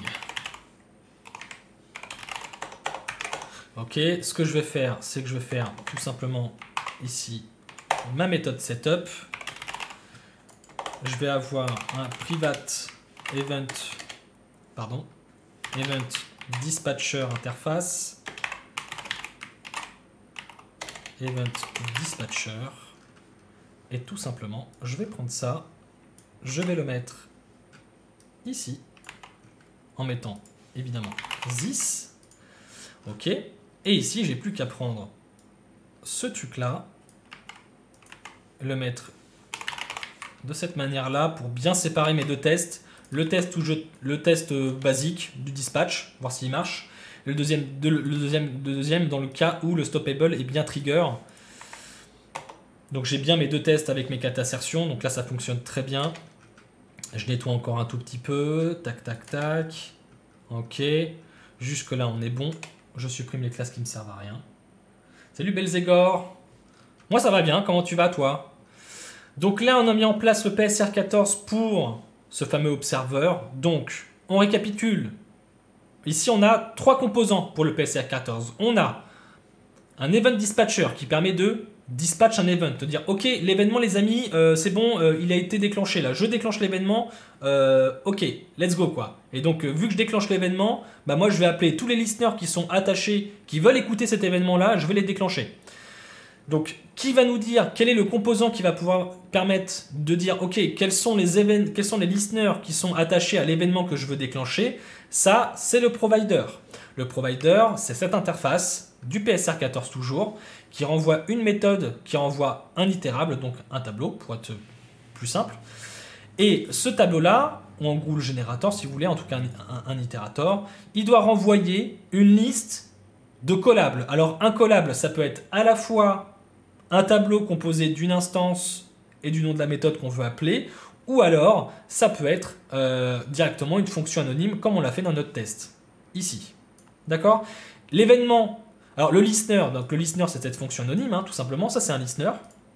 Speaker 1: Ok, ce que je vais faire, c'est que je vais faire tout simplement ici ma méthode setup. Je vais avoir un private event, pardon, event dispatcher interface, event dispatcher, et tout simplement, je vais prendre ça, je vais le mettre ici, en mettant évidemment this, ok. Et ici, j'ai plus qu'à prendre ce truc-là, le mettre de cette manière-là pour bien séparer mes deux tests. Le test, où je, le test basique du dispatch, voir s'il marche. Le deuxième, de, le deuxième, deuxième dans le cas où le stoppable est bien trigger. Donc j'ai bien mes deux tests avec mes quatre assertions. Donc là, ça fonctionne très bien. Je nettoie encore un tout petit peu. Tac, tac, tac. Ok. Jusque-là, on est bon. Je supprime les classes qui ne me servent à rien. Salut Belzégor. Moi ça va bien, comment tu vas toi? Donc là on a mis en place le P S R quatorze pour ce fameux observeur. Donc on récapitule. Ici on a trois composants pour le P S R quatorze. On a un event dispatcher qui permet de dispatch un event. De dire ok l'événement les amis euh, c'est bon euh, il a été déclenché là. Je déclenche l'événement. Euh, ok let's go quoi. Et donc euh, vu que je déclenche l'événement, bah moi je vais appeler tous les listeners qui sont attachés, qui veulent écouter cet événement là, je vais les déclencher. Donc qui va nous dire quel est le composant qui va pouvoir permettre de dire ok quels sont les événements, quels sont les listeners qui sont attachés à l'événement que je veux déclencher. Ça c'est le provider. Le provider c'est cette interface du P S R quatorze toujours qui renvoie une méthode qui renvoie un itérable, donc un tableau pour être plus simple. Et ce tableau-là, ou en gros le générateur si vous voulez, en tout cas un, un, un itérator, il doit renvoyer une liste de collables. Alors un collable, ça peut être à la fois un tableau composé d'une instance et du nom de la méthode qu'on veut appeler, ou alors ça peut être euh, directement une fonction anonyme comme on l'a fait dans notre test, ici. D'accord? L'événement, alors le listener, donc le listener c'est cette fonction anonyme, hein, tout simplement, ça c'est un listener.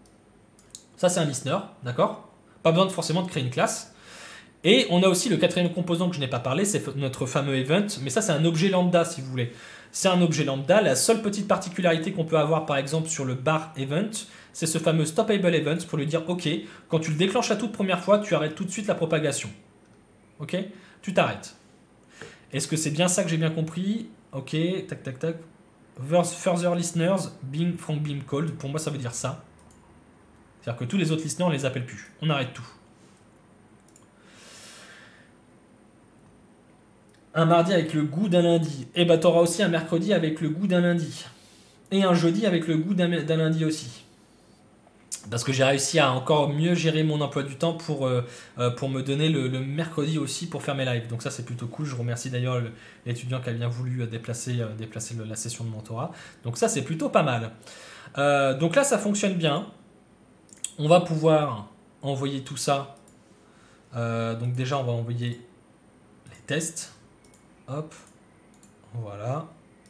Speaker 1: Ça c'est un listener, d'accord? Pas besoin de forcément de créer une classe. Et on a aussi le quatrième composant que je n'ai pas parlé, c'est notre fameux event, mais ça c'est un objet lambda si vous voulez. C'est un objet lambda, la seule petite particularité qu'on peut avoir par exemple sur le bar event, c'est ce fameux stoppable event pour lui dire ok, quand tu le déclenches la toute première fois, tu arrêtes tout de suite la propagation. Ok? Tu t'arrêtes. Est-ce que c'est bien ça que j'ai bien compris? Ok, tac tac tac. Further listeners, being from being called, pour moi ça veut dire ça. C'est-à-dire que tous les autres listeners, on ne les appelle plus. On arrête tout. Un mardi avec le goût d'un lundi. Et bah tu auras aussi un mercredi avec le goût d'un lundi. Et un jeudi avec le goût d'un lundi aussi. Parce que j'ai réussi à encore mieux gérer mon emploi du temps pour, euh, pour me donner le, le mercredi aussi pour faire mes lives. Donc ça c'est plutôt cool. Je remercie d'ailleurs l'étudiant qui a bien voulu déplacer, déplacer la session de mentorat. Donc ça c'est plutôt pas mal. Euh, donc là ça fonctionne bien. On va pouvoir envoyer tout ça. Euh, donc déjà on va envoyer les tests. Hop, voilà.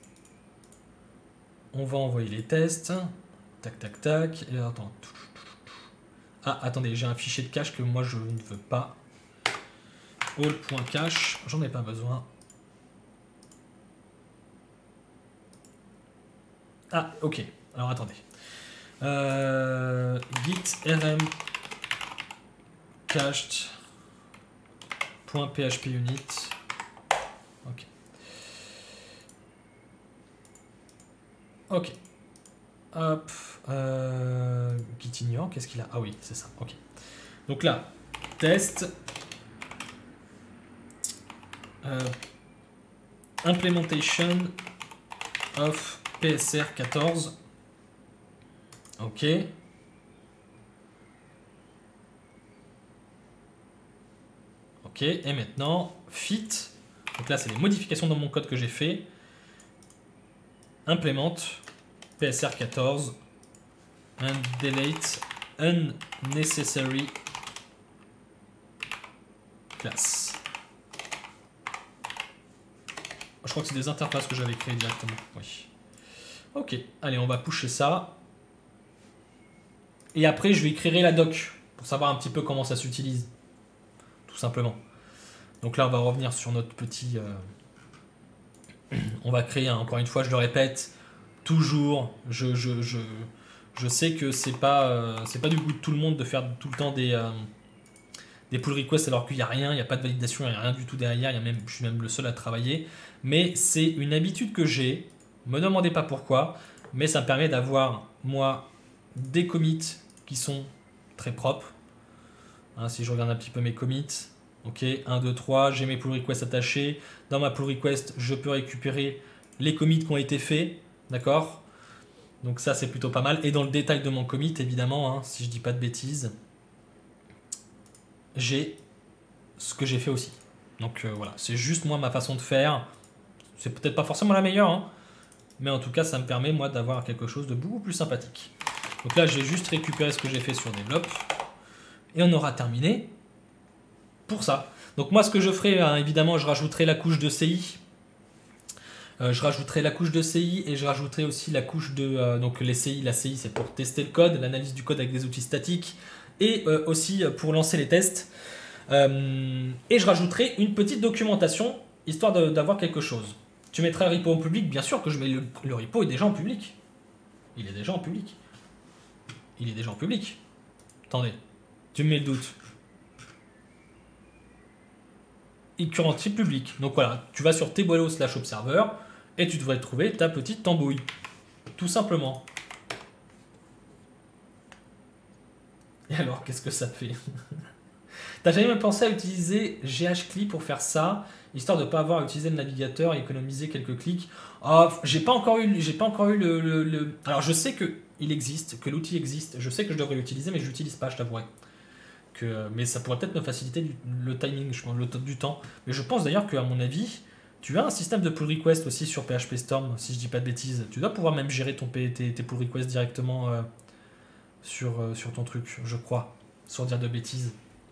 Speaker 1: On va envoyer les tests. Tac, tac, tac. Et attends. Ah, attendez, j'ai un fichier de cache que moi je ne veux pas. All.cache, j'en ai pas besoin. Ah, ok. Alors attendez. Euh, git rm cached .phpunit. Ok. Ok. Hop. Euh, Git ignore, qu'est-ce qu'il a? Ah oui, c'est ça. Ok. Donc là, test. Euh, implementation of P S R quatorze. Ok. Ok, et maintenant, fit. Donc là, c'est les modifications dans mon code que j'ai fait. Implement P S R quatorze and delete unnecessary class. Je crois que c'est des interfaces que j'avais créées directement. Oui. Ok, allez, on va pusher ça. Et après, je vais créer la doc pour savoir un petit peu comment ça s'utilise. Tout simplement. Donc là, on va revenir sur notre petit... Euh... On va créer, hein, encore une fois, je le répète, toujours, je, je, je, je sais que c'est pas, euh, c'est pas du goût de tout le monde de faire tout le temps des, euh, des pull requests alors qu'il n'y a rien, il n'y a pas de validation, il n'y a rien du tout derrière, il y a même, je suis même le seul à travailler. Mais c'est une habitude que j'ai, me demandez pas pourquoi, mais ça me permet d'avoir, moi, des commits qui sont très propres. Hein, si je regarde un petit peu mes commits, ok, un, deux, trois, j'ai mes pull requests attachés. Dans ma pull request, je peux récupérer les commits qui ont été faits, d'accord? Donc ça, c'est plutôt pas mal. Et dans le détail de mon commit, évidemment, hein, si je dis pas de bêtises, j'ai ce que j'ai fait aussi. Donc euh, voilà, c'est juste moi ma façon de faire. C'est peut-être pas forcément la meilleure, hein, mais en tout cas, ça me permet moi d'avoir quelque chose de beaucoup plus sympathique. Donc là, j'ai juste récupéré ce que j'ai fait sur Develop. Et on aura terminé pour ça. Donc moi, ce que je ferai, hein, évidemment, je rajouterai la couche de C I. Euh, je rajouterai la couche de C I et je rajouterai aussi la couche de... Euh, donc les C I, la C I, c'est pour tester le code, l'analyse du code avec des outils statiques et euh, aussi pour lancer les tests. Euh, et je rajouterai une petite documentation, histoire d'avoir quelque chose. Tu mettras le repo en public, bien sûr que je mets le, le repo est déjà en public. Il est déjà en public. Il est déjà en public. Attendez, tu me mets le doute. Et currently public. Donc voilà, tu vas sur teboilo slash observer et tu devrais trouver ta petite tambouille. Tout simplement. Et alors, qu'est-ce que ça fait? T'as jamais pensé à utiliser ghcli pour faire ça, histoire de ne pas avoir à utiliser le navigateur et économiser quelques clics? Oh, j'ai pas encore eu, j'ai pas encore eu le, le, le... Alors je sais qu'il existe, que l'outil existe, je sais que je devrais l'utiliser, mais je l'utilise pas, je t'avouerai. Que, mais ça pourrait peut-être me faciliter du, le timing, je pense, le du temps. Mais je pense d'ailleurs qu'à mon avis, tu as un système de pull request aussi sur P H P Storm, si je dis pas de bêtises. Tu dois pouvoir même gérer ton, tes, tes pull requests directement euh, sur, euh, sur ton truc, je crois, sans dire de bêtises.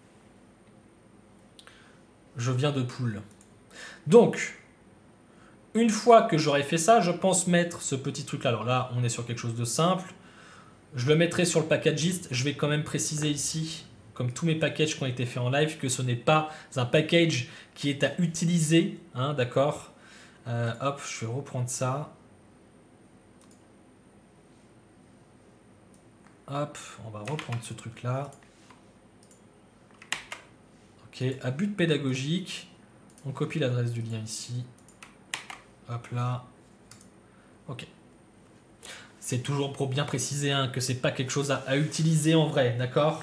Speaker 1: Je viens de pull. Donc, une fois que j'aurai fait ça, je pense mettre ce petit truc-là. Alors là, on est sur quelque chose de simple. Je le mettrai sur le packagist. Je vais quand même préciser ici, comme tous mes packages qui ont été faits en live, que ce n'est pas un package qui est à utiliser. Hein, d'accord, euh, hop, je vais reprendre ça. Hop, on va reprendre ce truc-là. Ok, à but pédagogique. On copie l'adresse du lien ici. Hop là. Ok. C'est toujours pour bien préciser hein, que c'est pas quelque chose à, à utiliser en vrai, d'accord?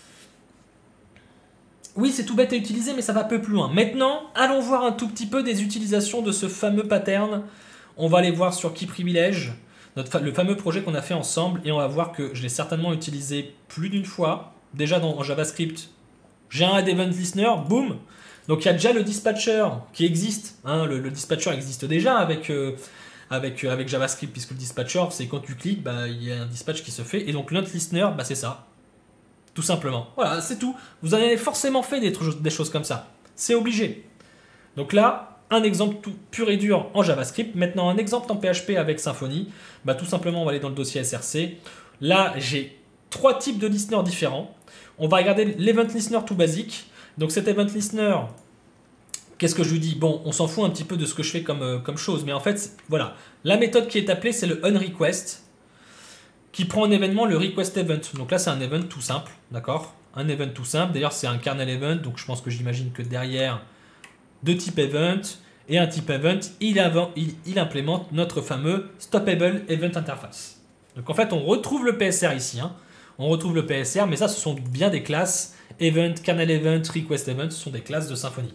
Speaker 1: Oui, c'est tout bête à utiliser, mais ça va un peu plus loin. Maintenant, allons voir un tout petit peu des utilisations de ce fameux pattern. On va aller voir sur Key Privilege, notre, le fameux projet qu'on a fait ensemble, et on va voir que je l'ai certainement utilisé plus d'une fois. Déjà dans en JavaScript, j'ai un add event listener, boum. Donc il y a déjà le dispatcher qui existe. Hein, le, le dispatcher existe déjà avec, euh, avec, euh, avec JavaScript, puisque le dispatcher, c'est quand tu cliques, bah, il y a un dispatch qui se fait. Et donc le note listener, bah, c'est ça. Tout simplement. Voilà, c'est tout. Vous en avez forcément fait des, des choses comme ça. C'est obligé. Donc là, un exemple tout pur et dur en JavaScript. Maintenant, un exemple en P H P avec Symfony. Bah, tout simplement, on va aller dans le dossier S R C. Là, j'ai trois types de listeners différents. On va regarder l'event listener tout basique. Donc cet event listener, qu'est-ce que je lui dis? Bon, on s'en fout un petit peu de ce que je fais comme, euh, comme chose. Mais en fait, voilà. La méthode qui est appelée, c'est le onRequest, qui prend un événement, le request event. Donc là, c'est un event tout simple, d'accord? un event tout simple. D'ailleurs, c'est un kernel event, donc je pense que j'imagine que derrière, de type event, et un type event, il, avant, il, il implémente notre fameux stoppable event interface. Donc en fait, on retrouve le P S R ici. Hein. On retrouve le P S R, mais ça, ce sont bien des classes event, kernel event, request event, ce sont des classes de Symfony.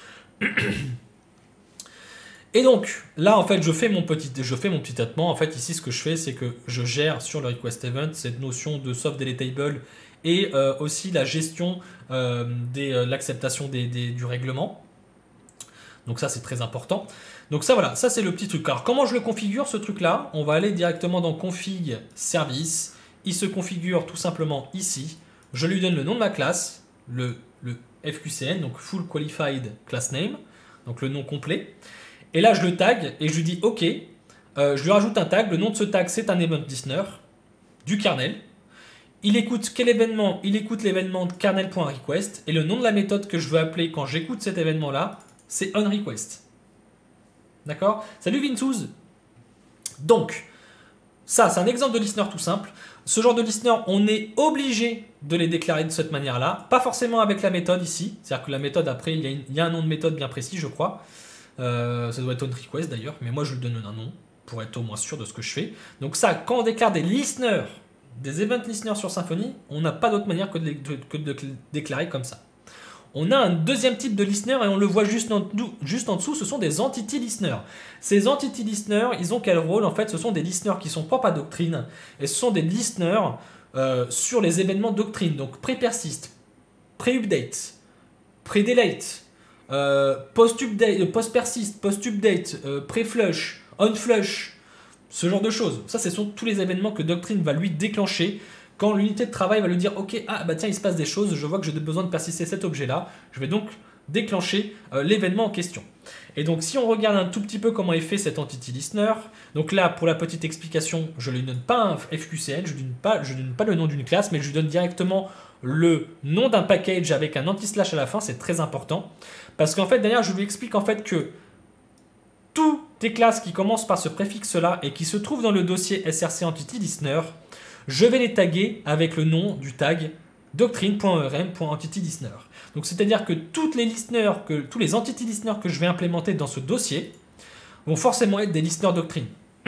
Speaker 1: Et donc, là, en fait, je fais mon petit, je fais mon petit traitement. En fait, ici, ce que je fais, c'est que je gère sur le request event cette notion de soft deletable et euh, aussi la gestion euh, de euh, l'acceptation des, des, du règlement. Donc ça, c'est très important. Donc ça, voilà, ça, c'est le petit truc. Alors, comment je le configure, ce truc-là? On va aller directement dans config service. Il se configure tout simplement ici. Je lui donne le nom de ma classe, le, le F Q C N, donc Full Qualified Class Name, donc le nom complet. Et là, je le tag et je lui dis OK. Euh, je lui rajoute un tag. Le nom de ce tag, c'est un event listener du kernel. Il écoute quel événement? Il écoute l'événement kernel.request. Et le nom de la méthode que je veux appeler quand j'écoute cet événement-là, c'est onRequest. D'accord? Salut Vintouz. Donc, ça, c'est un exemple de listener tout simple. Ce genre de listener, on est obligé de les déclarer de cette manière-là. Pas forcément avec la méthode ici. C'est-à-dire que la méthode, après, il y a, une, il y a un nom de méthode bien précis, je crois. Euh, ça doit être onRequest d'ailleurs, mais moi je lui donne un nom pour être au moins sûr de ce que je fais. Donc ça, quand on déclare des listeners, des event listeners sur Symfony, on n'a pas d'autre manière que de, de, que de déclarer comme ça. On a un deuxième type de listener et on le voit juste en, juste en dessous, ce sont des entity listeners. Ces entity listeners, ils ont quel rôle? En fait, ce sont des listeners qui sont propres à Doctrine et ce sont des listeners euh, sur les événements Doctrine, donc pré-persist, pré-update, pré-delete. Euh, post-update, post-persist, post-update, euh, pré-flush, on-flush, ce genre de choses. Ça, ce sont tous les événements que Doctrine va lui déclencher quand l'unité de travail va lui dire ok, ah bah tiens, il se passe des choses, je vois que j'ai besoin de persister cet objet-là, je vais donc déclencher euh, l'événement en question. Et donc, si on regarde un tout petit peu comment est fait cet entity listener, donc là, pour la petite explication, je ne lui donne pas un F Q C N, je ne donne pas, je donne pas le nom d'une classe, mais je lui donne directement le nom d'un package avec un anti-slash à la fin, c'est très important. Parce qu'en fait, derrière, je lui explique en fait que toutes les classes qui commencent par ce préfixe-là et qui se trouvent dans le dossier S R C Entity Listener, je vais les taguer avec le nom du tag doctrine.orm.entitylistener. Donc, c'est-à-dire que toutes les listeners, que, tous les entity listeners que je vais implémenter dans ce dossier vont forcément être des listeners doctrine.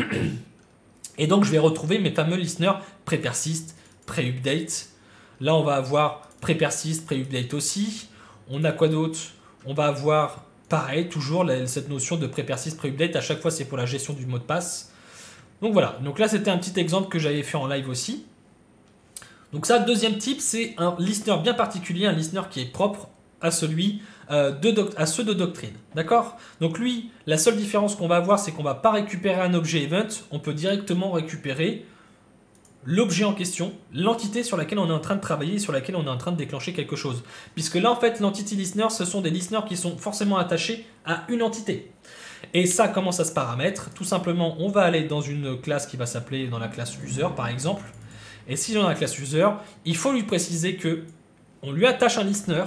Speaker 1: Et donc, je vais retrouver mes fameux listeners pré-persist, pré-update. Là, on va avoir pré-persist, pré-update aussi. On a quoi d'autre? On va avoir, pareil, toujours la, cette notion de pré-persist, pré-update. À chaque fois, c'est pour la gestion du mot de passe. Donc voilà. Donc là, c'était un petit exemple que j'avais fait en live aussi. Donc ça, deuxième type, c'est un listener bien particulier, un listener qui est propre à celui euh, de doc- à ceux de Doctrine. D'accord? Donc lui, la seule différence qu'on va avoir, c'est qu'on ne va pas récupérer un objet event. On peut directement récupérer l'objet en question, l'entité sur laquelle on est en train de travailler et sur laquelle on est en train de déclencher quelque chose. Puisque là, en fait, l'entity listener, ce sont des listeners qui sont forcément attachés à une entité. Et ça, comment ça se paramètre? Tout simplement, on va aller dans une classe qui va s'appeler dans la classe user, par exemple. Et si dans la classe user, il faut lui préciser que on lui attache un listener,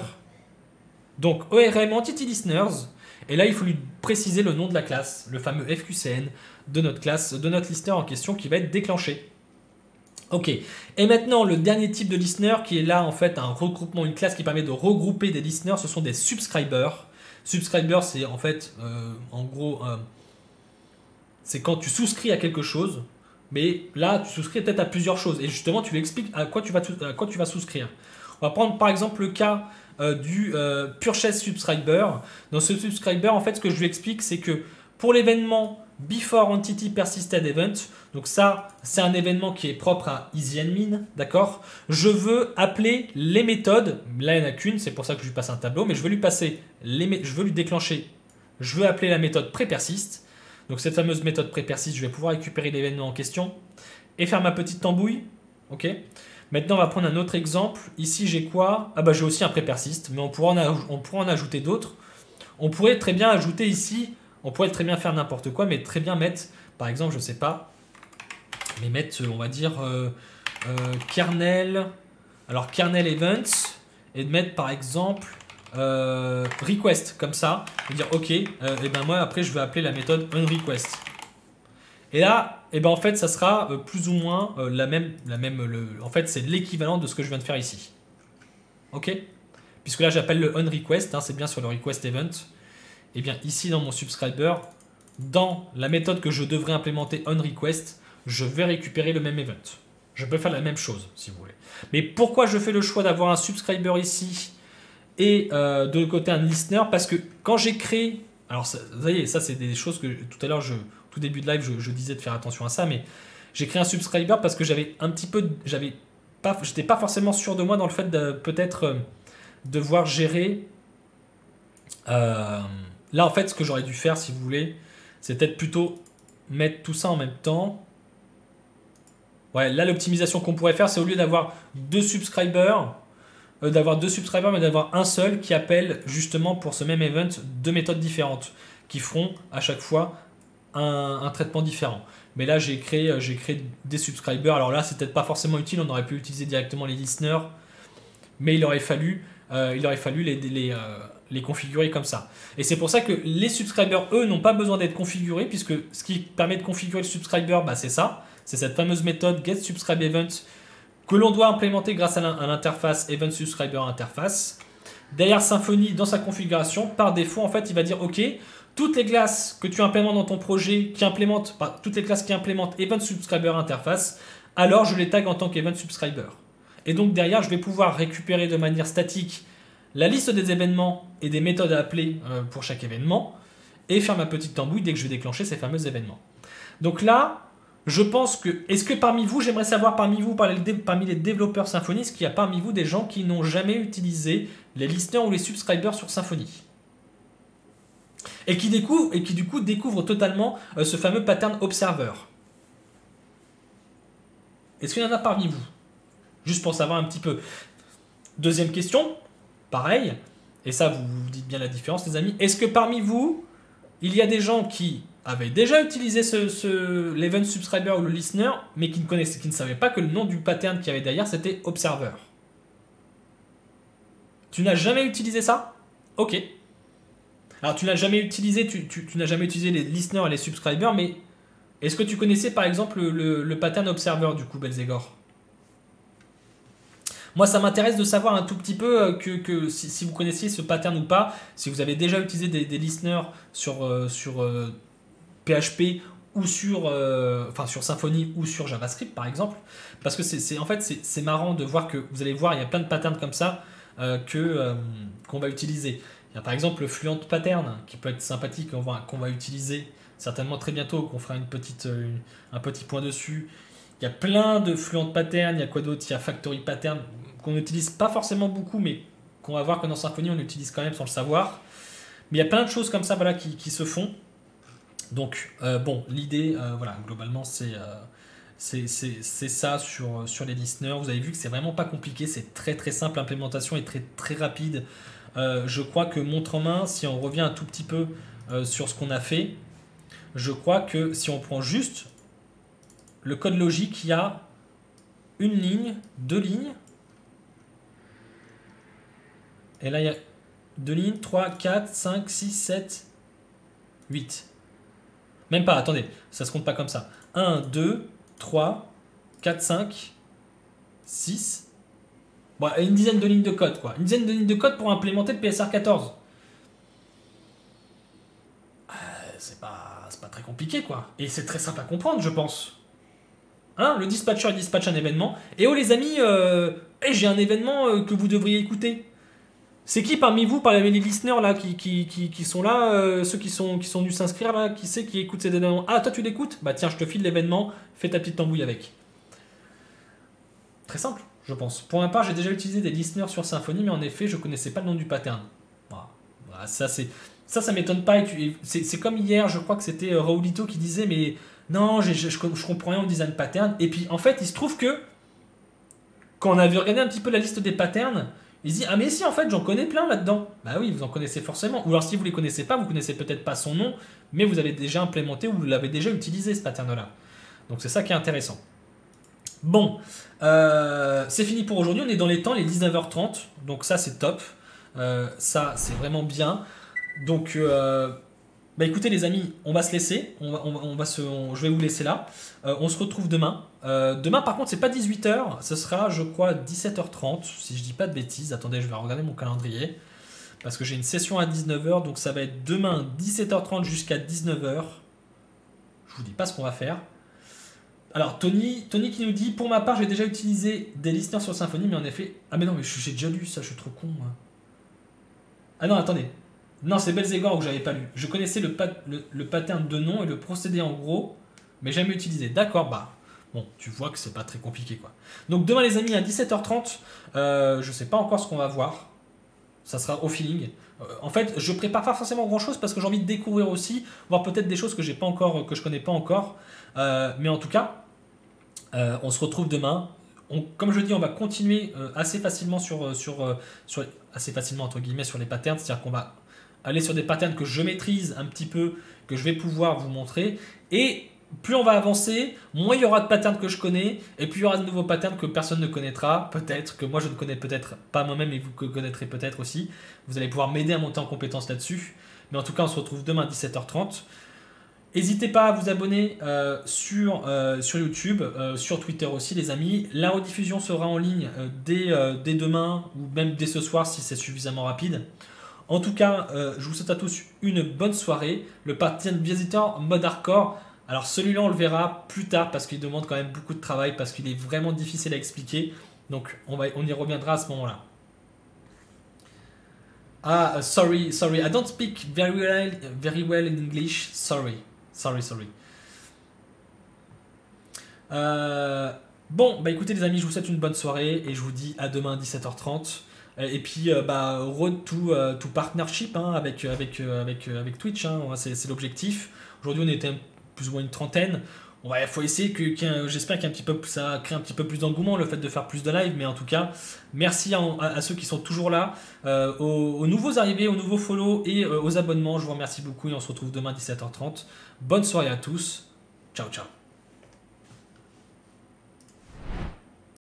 Speaker 1: donc O R M Entity Listeners, et là, il faut lui préciser le nom de la classe, le fameux F Q C N de notre classe, de notre listener en question qui va être déclenché. Ok, et maintenant le dernier type de listener qui est là en fait un regroupement, une classe qui permet de regrouper des listeners, ce sont des subscribers. Subscriber, c'est en fait, euh, en gros, euh, c'est quand tu souscris à quelque chose, mais là tu souscris peut-être à plusieurs choses, et justement tu lui expliques à quoi tu vas, à quoi tu vas souscrire. On va prendre par exemple le cas euh, du euh, purchase subscriber. Dans ce subscriber, en fait, ce que je lui explique, c'est que pour l'événement Before Entity Persisted Event, donc ça, c'est un événement qui est propre à EasyAdmin, d'accord? Je veux appeler les méthodes, là il n'y en a qu'une, c'est pour ça que je lui passe un tableau, mais je veux lui passer, les, je veux lui déclencher, je veux appeler la méthode pré-persist. Donc cette fameuse méthode pré-persist, je vais pouvoir récupérer l'événement en question et faire ma petite tambouille, ok? Maintenant, on va prendre un autre exemple. Ici, j'ai quoi? Ah bah j'ai aussi un pré-persist, mais on pourra en, on pourra en ajouter d'autres. On pourrait très bien ajouter ici, on pourrait très bien faire n'importe quoi, mais très bien mettre, par exemple, je sais pas, mais mettre, on va dire, euh, euh, kernel, alors kernel events, et de mettre par exemple euh, request, comme ça, et dire ok, euh, et ben moi après je vais appeler la méthode onRequest. Et là, et ben en fait, ça sera euh, plus ou moins euh, la même, la même le, en fait, c'est l'équivalent de ce que je viens de faire ici. ok? Puisque là j'appelle le onRequest, hein, c'est bien sur le request event. Et bien ici dans mon subscriber, dans la méthode que je devrais implémenter onRequest, je vais récupérer le même event. Je peux faire la même chose si vous voulez. Mais pourquoi je fais le choix d'avoir un subscriber ici et euh, de l'autre côté un listener? Parce que quand j'ai créé, alors ça, vous voyez, ça c'est des choses que tout à l'heure, je, tout début de live, je, je disais de faire attention à ça, mais j'ai créé un subscriber parce que j'avais un petit peu, j'avais pas, j'étais pas forcément sûr de moi dans le fait de peut-être euh, devoir gérer. Euh, là en fait, ce que j'aurais dû faire, si vous voulez, c'est peut-être plutôt mettre tout ça en même temps. Ouais, là l'optimisation qu'on pourrait faire, c'est au lieu d'avoir deux subscribers, euh, d'avoir deux subscribers, mais d'avoir un seul qui appelle justement pour ce même event deux méthodes différentes, qui feront à chaque fois un, un traitement différent. Mais là j'ai créé, j'ai créé des subscribers. Alors là c'est peut-être pas forcément utile, on aurait pu utiliser directement les listeners, mais il aurait fallu, euh, il aurait fallu les, les, euh, les configurer comme ça. Et c'est pour ça que les subscribers, eux, n'ont pas besoin d'être configurés, puisque ce qui permet de configurer le subscriber, bah, c'est ça. C'est cette fameuse méthode getSubscribeEvent que l'on doit implémenter grâce à l'interface EventSubscriberInterface. Derrière Symfony, dans sa configuration, par défaut, en fait, il va dire OK, toutes les classes que tu implémentes dans ton projet, qui implémentent, bah, toutes les classes qui implémentent EventSubscriberInterface, alors je les tag en tant qu'EventSubscriber. Et donc derrière, je vais pouvoir récupérer de manière statique la liste des événements et des méthodes à appeler euh, pour chaque événement et faire ma petite tambouille dès que je vais déclencher ces fameux événements. Donc là, je pense que, est-ce que parmi vous, j'aimerais savoir parmi vous, parmi les développeurs Symfony, est-ce qu'il y a parmi vous des gens qui n'ont jamais utilisé les listeners ou les subscribers sur Symfony et qui, découvrent, et qui du coup découvrent totalement euh, ce fameux pattern observer? Est-ce qu'il y en a parmi vous? Juste pour savoir un petit peu. Deuxième question, pareil, et ça vous vous dites bien la différence les amis, est-ce que parmi vous, il y a des gens qui avaient déjà utilisé ce, ce, l'event subscriber ou le listener, mais qui ne, connaissaient, qui ne savaient pas que le nom du pattern qu'il y avait derrière, c'était observer? Tu n'as jamais utilisé ça? Ok. Alors tu n'as jamais utilisé, tu, tu, tu n'as jamais utilisé les listeners et les subscribers, mais est-ce que tu connaissais par exemple le, le, le pattern observer du coup, Belzégor? Moi, ça m'intéresse de savoir un tout petit peu que, que si, si vous connaissiez ce pattern ou pas, si vous avez déjà utilisé des, des listeners sur, euh, sur euh, P H P ou sur, euh, enfin, sur Symfony ou sur JavaScript par exemple. Parce que c'est, c'est, en fait, c'est, c'est marrant de voir que vous allez voir, il y a plein de patterns comme ça euh, que, euh, qu'on va utiliser. Il y a par exemple le Fluent Pattern qui peut être sympathique, qu'on va, qu'on va utiliser certainement très bientôt, qu'on fera une petite, une, un petit point dessus. Il y a plein de Fluent Pattern, il y a quoi d'autre? Il y a Factory Pattern qu'on n'utilise pas forcément beaucoup, mais qu'on va voir que dans Symfony on utilise quand même sans le savoir. Mais il y a plein de choses comme ça voilà, qui, qui se font. Donc euh, bon, l'idée, euh, voilà, globalement c'est euh, c'est, c'est, c'est ça sur, sur les listeners. Vous avez vu que c'est vraiment pas compliqué, c'est très très simple, l'implémentation est très très rapide. Euh, je crois que montre en main, si on revient un tout petit peu euh, sur ce qu'on a fait, je crois que si on prend juste le code logique, il y a une ligne, deux lignes. Et là, il y a deux lignes, trois, quatre, cinq, six, sept, huit. Même pas, attendez, ça se compte pas comme ça. un, deux, trois, quatre, cinq, six. Bon, une dizaine de lignes de code, quoi. Une dizaine de lignes de code pour implémenter le P S R quatorze. Euh, c'est pas, c'est pas très compliqué, quoi. Et c'est très simple à comprendre, je pense. Hein, le dispatcher dispatche un événement. Et oh les amis, euh, hey, j'ai un événement euh, que vous devriez écouter. C'est qui parmi vous, parmi les listeners là, qui, qui, qui, qui sont là, euh, ceux qui sont, qui sont venus s'inscrire là, qui sait qui écoute ces événements? Ah, toi tu l'écoutes? Bah tiens, je te file l'événement, fais ta petite tambouille avec. Très simple, je pense. Pour ma part, j'ai déjà utilisé des listeners sur Symfony, mais en effet, je connaissais pas le nom du pattern. Voilà. Voilà, ça, c'est, ça, ça m'étonne pas. C'est, c'est comme hier, je crois que c'était Raoulito qui disait, mais non, je, je, je comprends rien au design pattern. Et puis, en fait, il se trouve que quand on avait regardé un petit peu la liste des patterns, il se dit, ah mais si, en fait, j'en connais plein là-dedans. Bah oui, vous en connaissez forcément. Ou alors, si vous les connaissez pas, vous connaissez peut-être pas son nom, mais vous avez déjà implémenté ou vous l'avez déjà utilisé, ce pattern-là. Donc, c'est ça qui est intéressant. Bon, euh, c'est fini pour aujourd'hui. On est dans les temps, les dix-neuf heures trente. Donc, ça, c'est top. Euh, ça, c'est vraiment bien. Donc, euh, Bah écoutez les amis, on va se laisser, on va, on va, on va se, on- je vais vous laisser là. Euh, on se retrouve demain. Euh, demain par contre c'est pas dix-huit heures, ce sera je crois dix-sept heures trente, si je dis pas de bêtises. Attendez, je vais regarder mon calendrier. Parce que j'ai une session à dix-neuf heures, donc ça va être demain dix-sept heures trente jusqu'à dix-neuf heures. Je vous dis pas ce qu'on va faire. Alors Tony, Tony qui nous dit, pour ma part j'ai déjà utilisé des listeners sur Symfony, mais en effet... Ah mais non, mais j'ai déjà lu ça, je suis trop con moi. Ah non, attendez. Non, c'est Belzégor que j'avais pas lu. Je connaissais le, pat- le, le pattern de nom et le procédé en gros, mais jamais utilisé. D'accord, bah... Bon, tu vois que c'est pas très compliqué quoi. Donc demain les amis à dix-sept heures trente, euh, je sais pas encore ce qu'on va voir. Ça sera au feeling. Euh, en fait, je prépare pas forcément grand chose parce que j'ai envie de découvrir aussi, voir peut-être des choses que j'ai pas encore, que je connais pas encore. Euh, mais en tout cas, euh, on se retrouve demain. On- comme je dis, on va continuer euh, assez facilement sur, euh, sur, euh, sur assez facilement entre guillemets sur les patterns, c'est-à-dire qu'on va aller sur des patterns que je maîtrise un petit peu, que je vais pouvoir vous montrer. Et plus on va avancer, moins il y aura de patterns que je connais, et plus il y aura de nouveaux patterns que personne ne connaîtra, peut-être, que moi je ne connais peut-être pas moi-même, et vous que connaîtrez peut-être aussi. Vous allez pouvoir m'aider à monter en compétence là-dessus. Mais en tout cas, on se retrouve demain à dix-sept heures trente. N'hésitez pas à vous abonner euh, sur, euh, sur YouTube, euh, sur Twitter aussi les amis. La rediffusion sera en ligne euh, dès, euh, dès demain, ou même dès ce soir si c'est suffisamment rapide. En tout cas, euh, je vous souhaite à tous une bonne soirée. Le pattern visitor mode hardcore. Alors celui-là, on le verra plus tard parce qu'il demande quand même beaucoup de travail, parce qu'il est vraiment difficile à expliquer. Donc on, va, on y reviendra à ce moment-là. Ah, uh, sorry, sorry, I don't speak very well, very well in English. Sorry, sorry, sorry. Euh, bon, bah écoutez les amis, je vous souhaite une bonne soirée et je vous dis à demain à dix-sept heures trente. Et puis, euh, bah, road to, euh, to partnership hein, avec, avec, euh, avec, euh, avec Twitch, hein, c'est c'est l'objectif. Aujourd'hui, on était plus ou moins une trentaine. Il ouais, faut essayer que, que j'espère qu'il y a un petit peu, ça crée un petit peu plus d'engouement le fait de faire plus de live, mais en tout cas, merci à, à, à ceux qui sont toujours là, euh, aux, aux nouveaux arrivés, aux nouveaux follow et euh, aux abonnements. Je vous remercie beaucoup et on se retrouve demain à dix-sept heures trente. Bonne soirée à tous. Ciao, ciao.